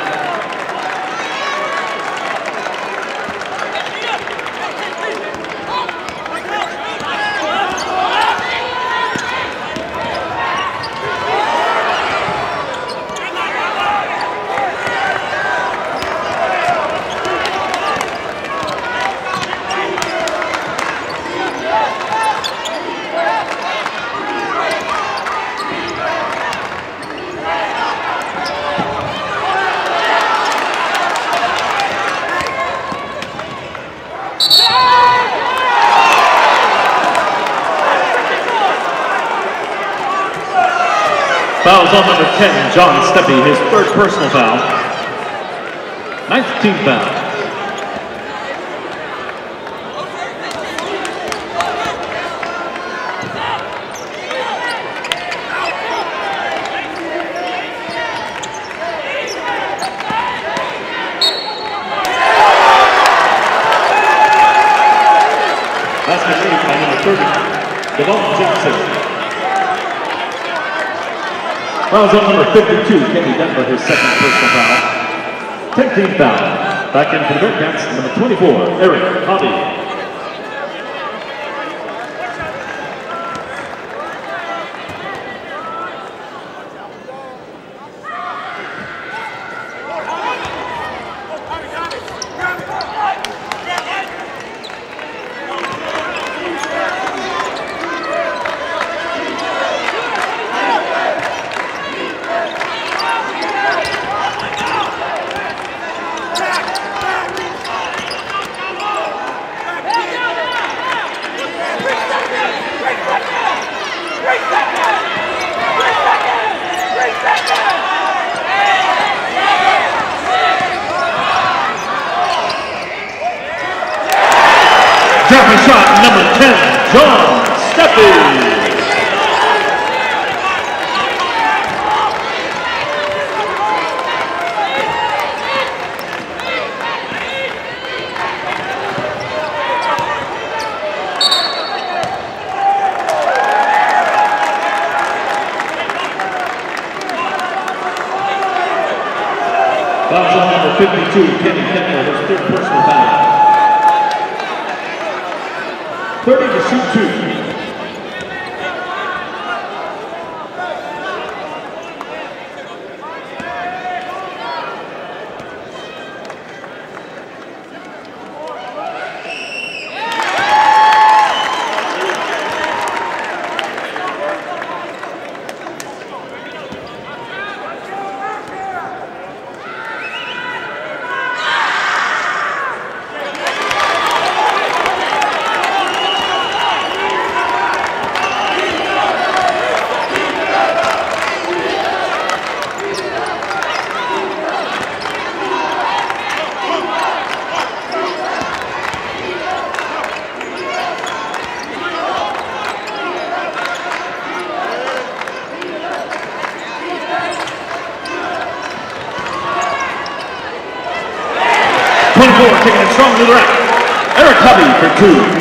S1: Fouls on number 10, John Steppe, his third personal foul. 19th foul. Basket saved by number 30, Devon Jackson. Fouls on number 52, Kenny Denver, his second personal foul. 10th foul. Back in for the Bearcats, number 24, Eric Hobby. Driving shot number 10, John Steppe. Fouls on number 52, Kenny Denver, his third personal foul. 30 to shoot 2. 24, taking it strong to the rack. Eric Hubby for 2.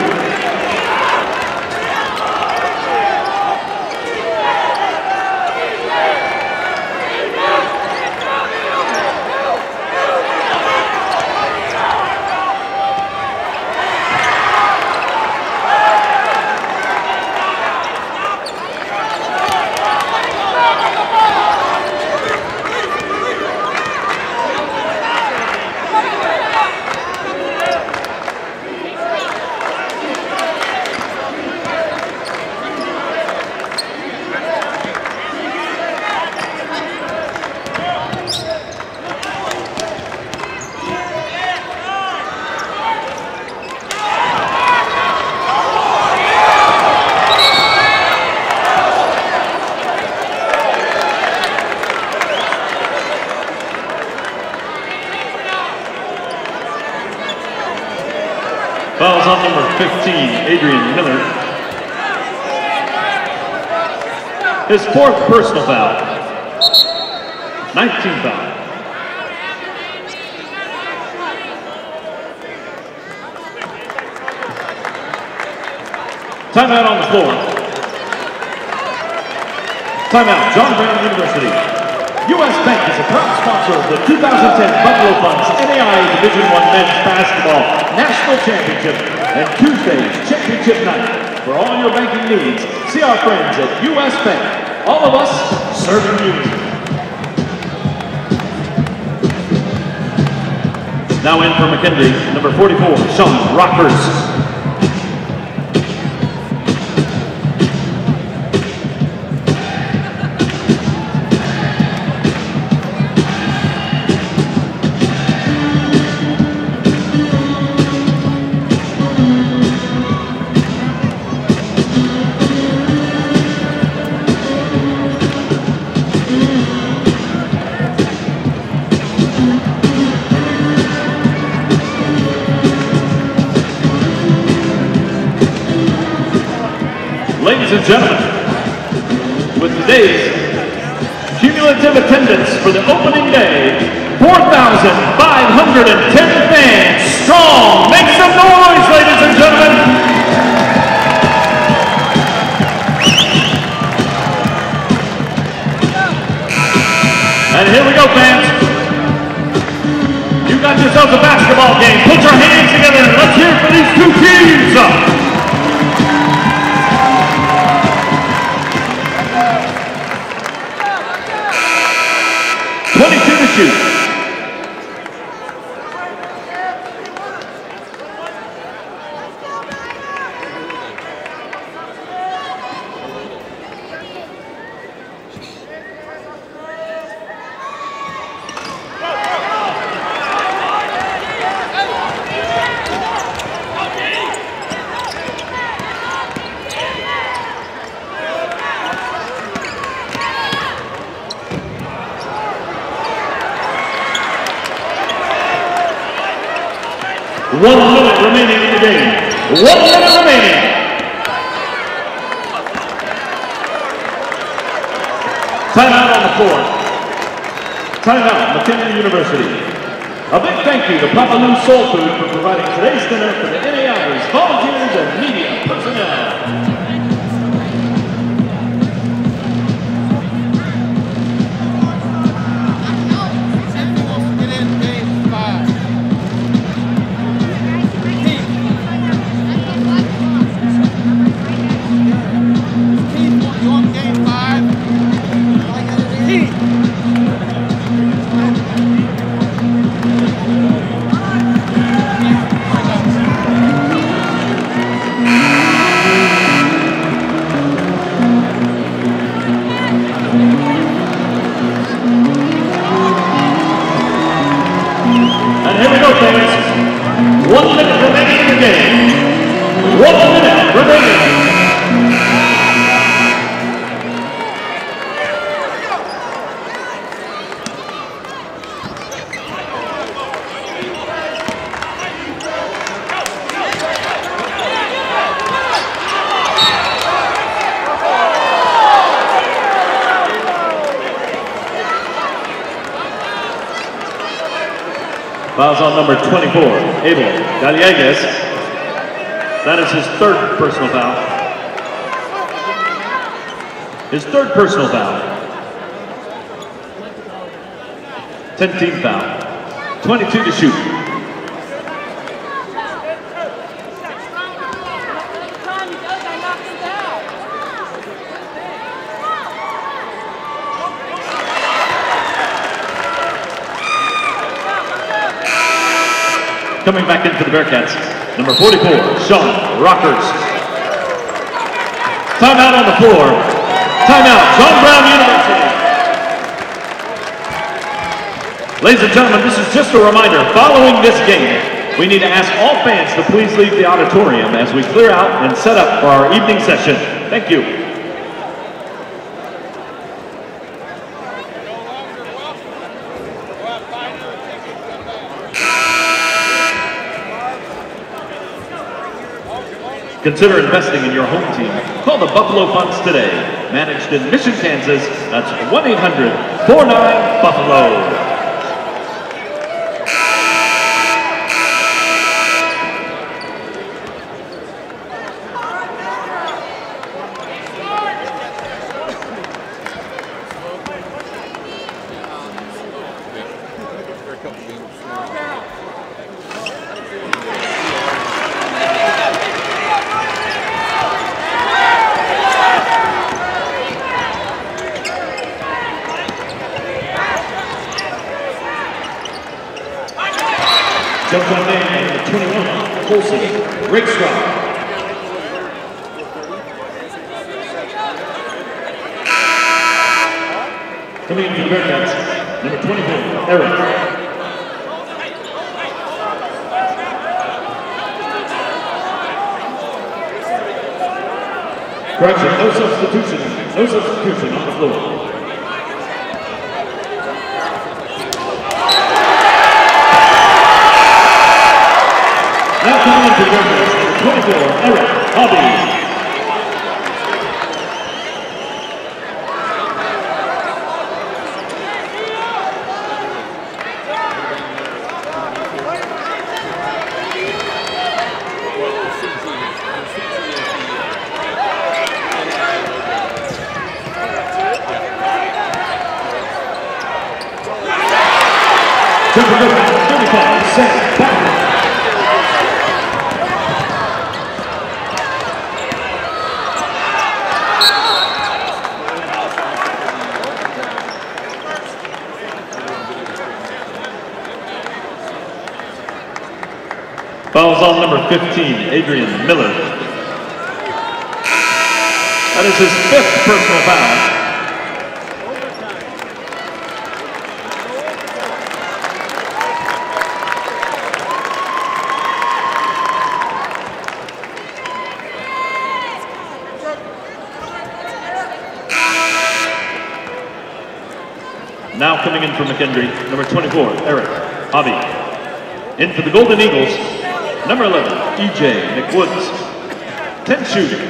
S2: Fouls on number 15, Adrian Miller. His 4th personal foul. 19th foul. Timeout on the floor. Timeout, John Brown University.
S1: U.S. Bank is a proud sponsor of the 2010 Buffalo Funds NAIA Division I Men's Basketball National Championship and Tuesday's Championship Night. For all your banking needs, see our friends at U.S. Bank. All of us serving you.
S2: Now in for McKendree, number 44, Sean Rockers. Ladies and gentlemen, with today's cumulative attendance for the opening day, 4,510 fans strong. Make some noise, ladies and gentlemen. And here we go, fans. You got yourselves a basketball game. Put your hands together and let's hear it for these two teams. 22 to shoot. One minute remaining in the game. 1 minute remaining. Timeout on the floor. Timeout, McKendree University. A big thank you to Papa Lou's Soul Food for providing today's dinner for the NAIA's volunteers and media personnel. Fouls on number 24, Abel Gallegues. That is his third personal foul. His third personal foul. 10th team foul. 22 to shoot. Coming back in for the Bearcats, number 44, Sean Rockers. Timeout on the floor. Timeout, John Brown University. Ladies and gentlemen, this is just a reminder. Following this game, we need to ask all fans to please leave the auditorium as we clear out and set up for our evening session. Thank you. Consider investing in your home team. Call the Buffalo Funds today. Managed in Mission, Kansas. That's 1-800-49-BUFFALO.
S1: Jump on man, number 21, Colson, Rickstrom. Coming in for the Bearcats, number 24, Eric. Correction, no substitution on the floor. Now coming into the Bearcats, number 24, Eric Hobby. Jumper number 35, Sam Bauer.
S2: Fouls on number 15, Adrian Miller. That is his 5th personal foul. Now coming in from McKendree, number 24, Eric Hobby. In for the Golden Eagles, number 11, EJ McWoods. 10 shooting.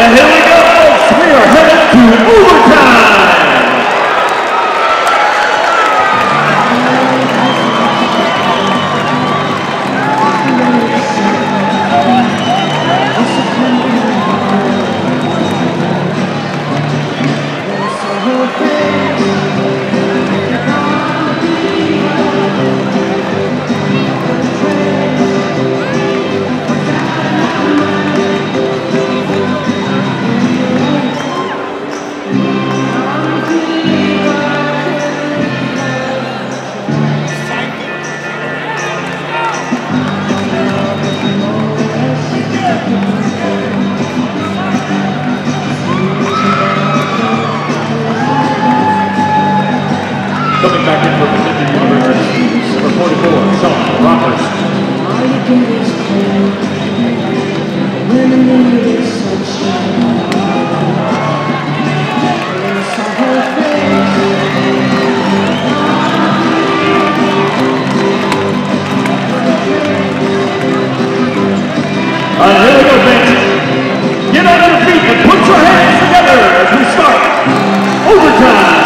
S1: And here we go, folks. We are headed to overtime. Coming back in from McKendree University, number 44, Sean Rockers.
S4: All you do is call when the mood is sunshine. It's a whole face.
S1: Here we go, fans. Get on your feet and put your hands together as we start overtime.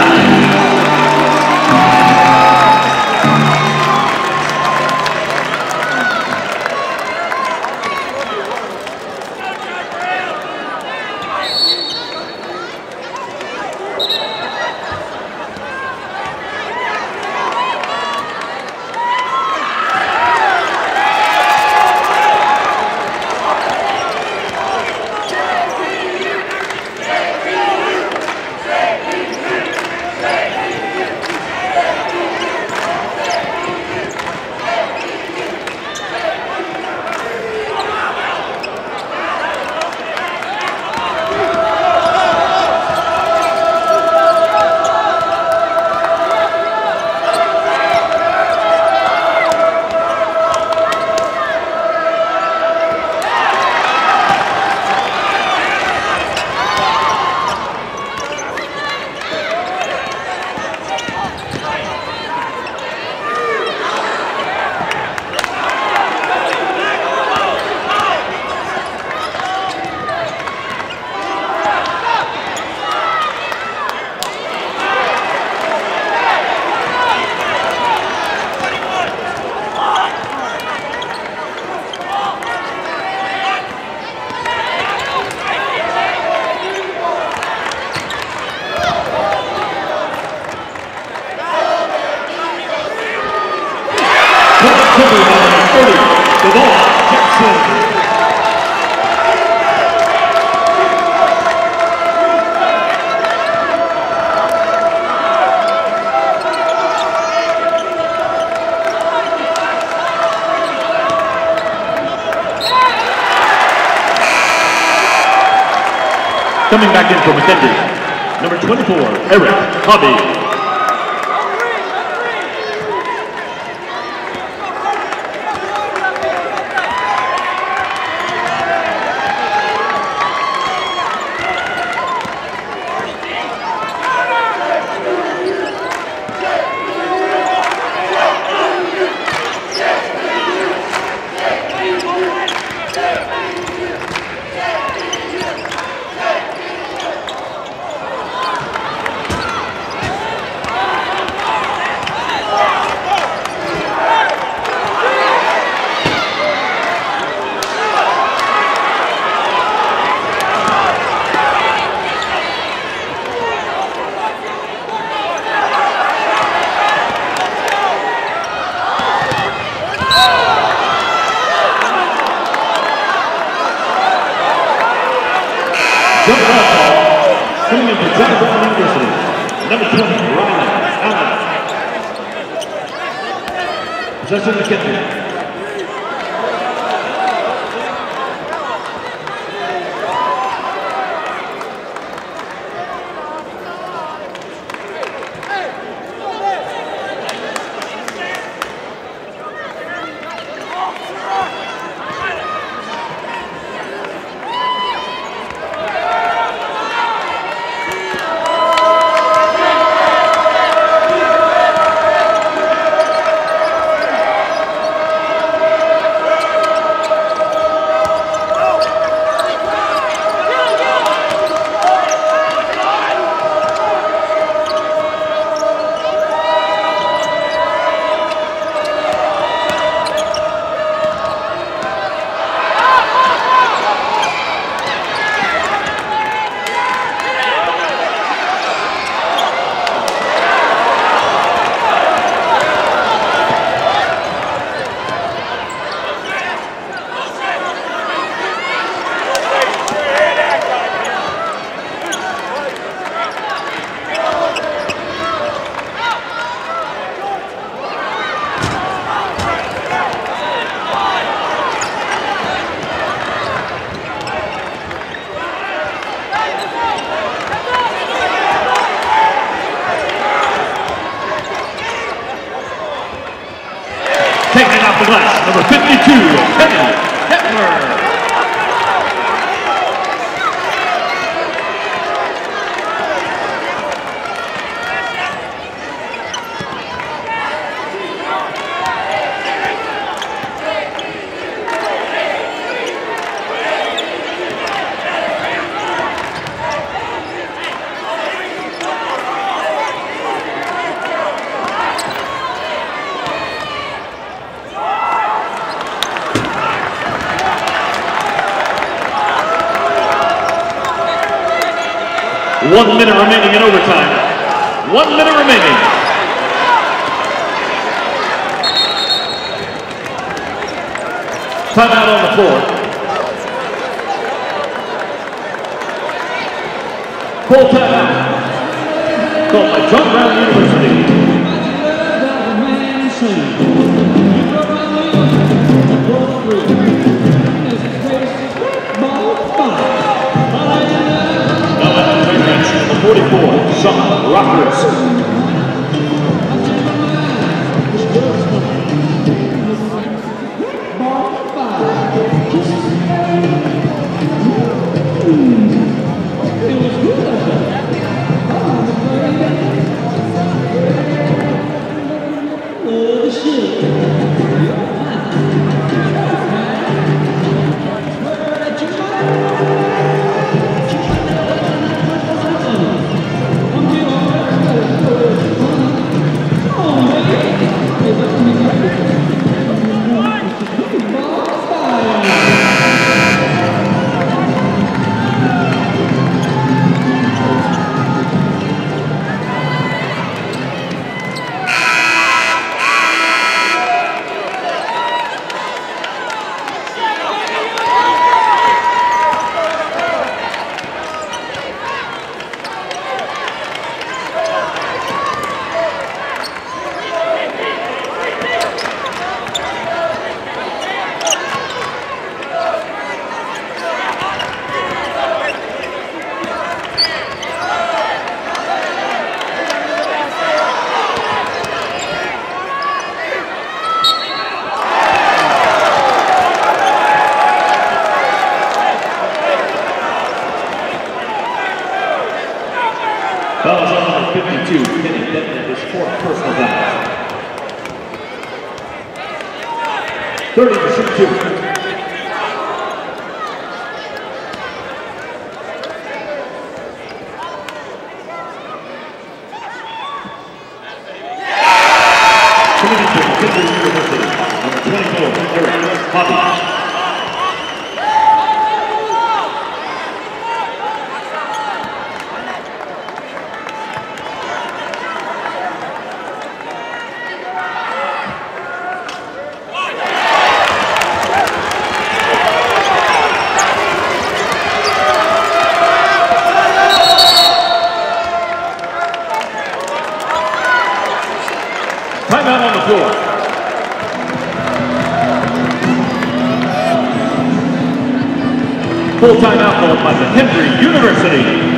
S1: Coming back in for McKendree, number 24, Eric Hobby. Coming in for Brown University, number 20, Ryan Allen. Possession McKendree. class, number 52, Kenny Detmer. 1 minute remaining in overtime. 1 minute remaining. Timeout on the floor. Full timeout. Called by John Brown University. Number 44, Sean Rockers. Fouls on number 52, Kenny Detmer, his fourth personal foul. 30 to shoot 2. Committing to McKendree University, number 24, Eric Hobby. Timeout on the floor. Full timeout called by McKendree University.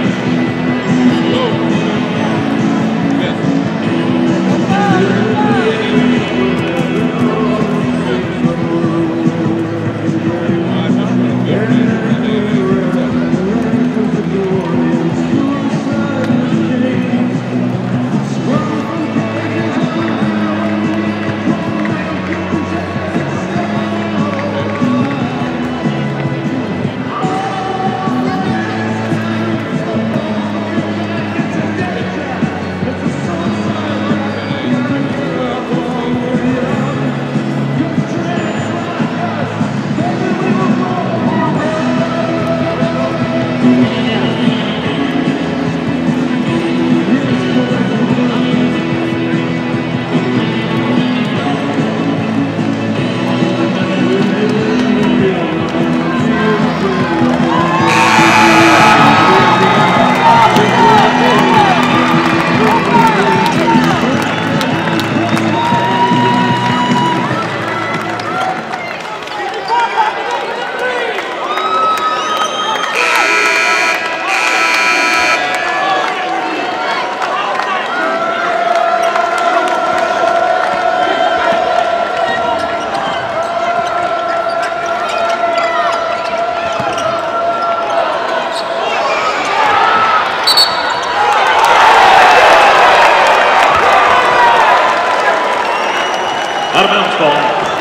S1: bounce ball.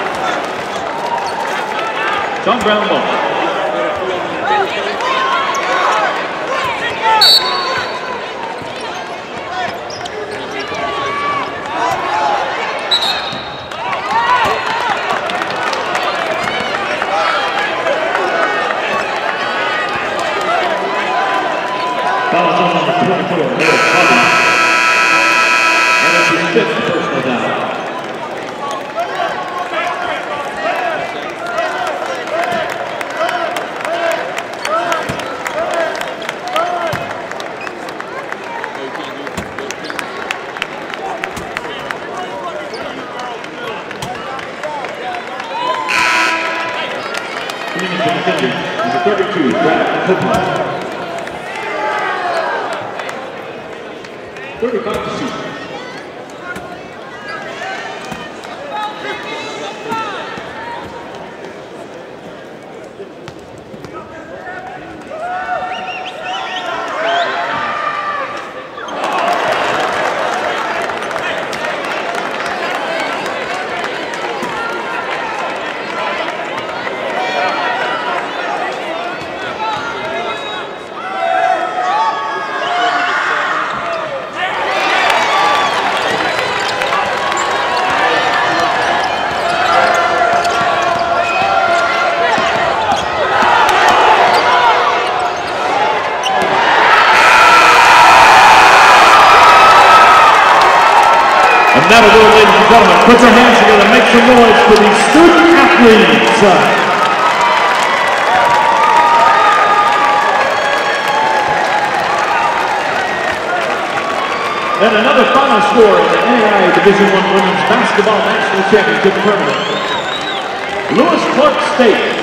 S1: John Brown ball. Foul on number 24, Lewis Bobby. And it's his 5th personal down. Coming into McKendree, number 32, Brad Copeland. 35 to shoot. And that'll do it, ladies and gentlemen. Put your hands together, make some noise for these student athletes. And another final score in the NAIA Division I Women's Basketball National Championship Tournament. Lewis Clark State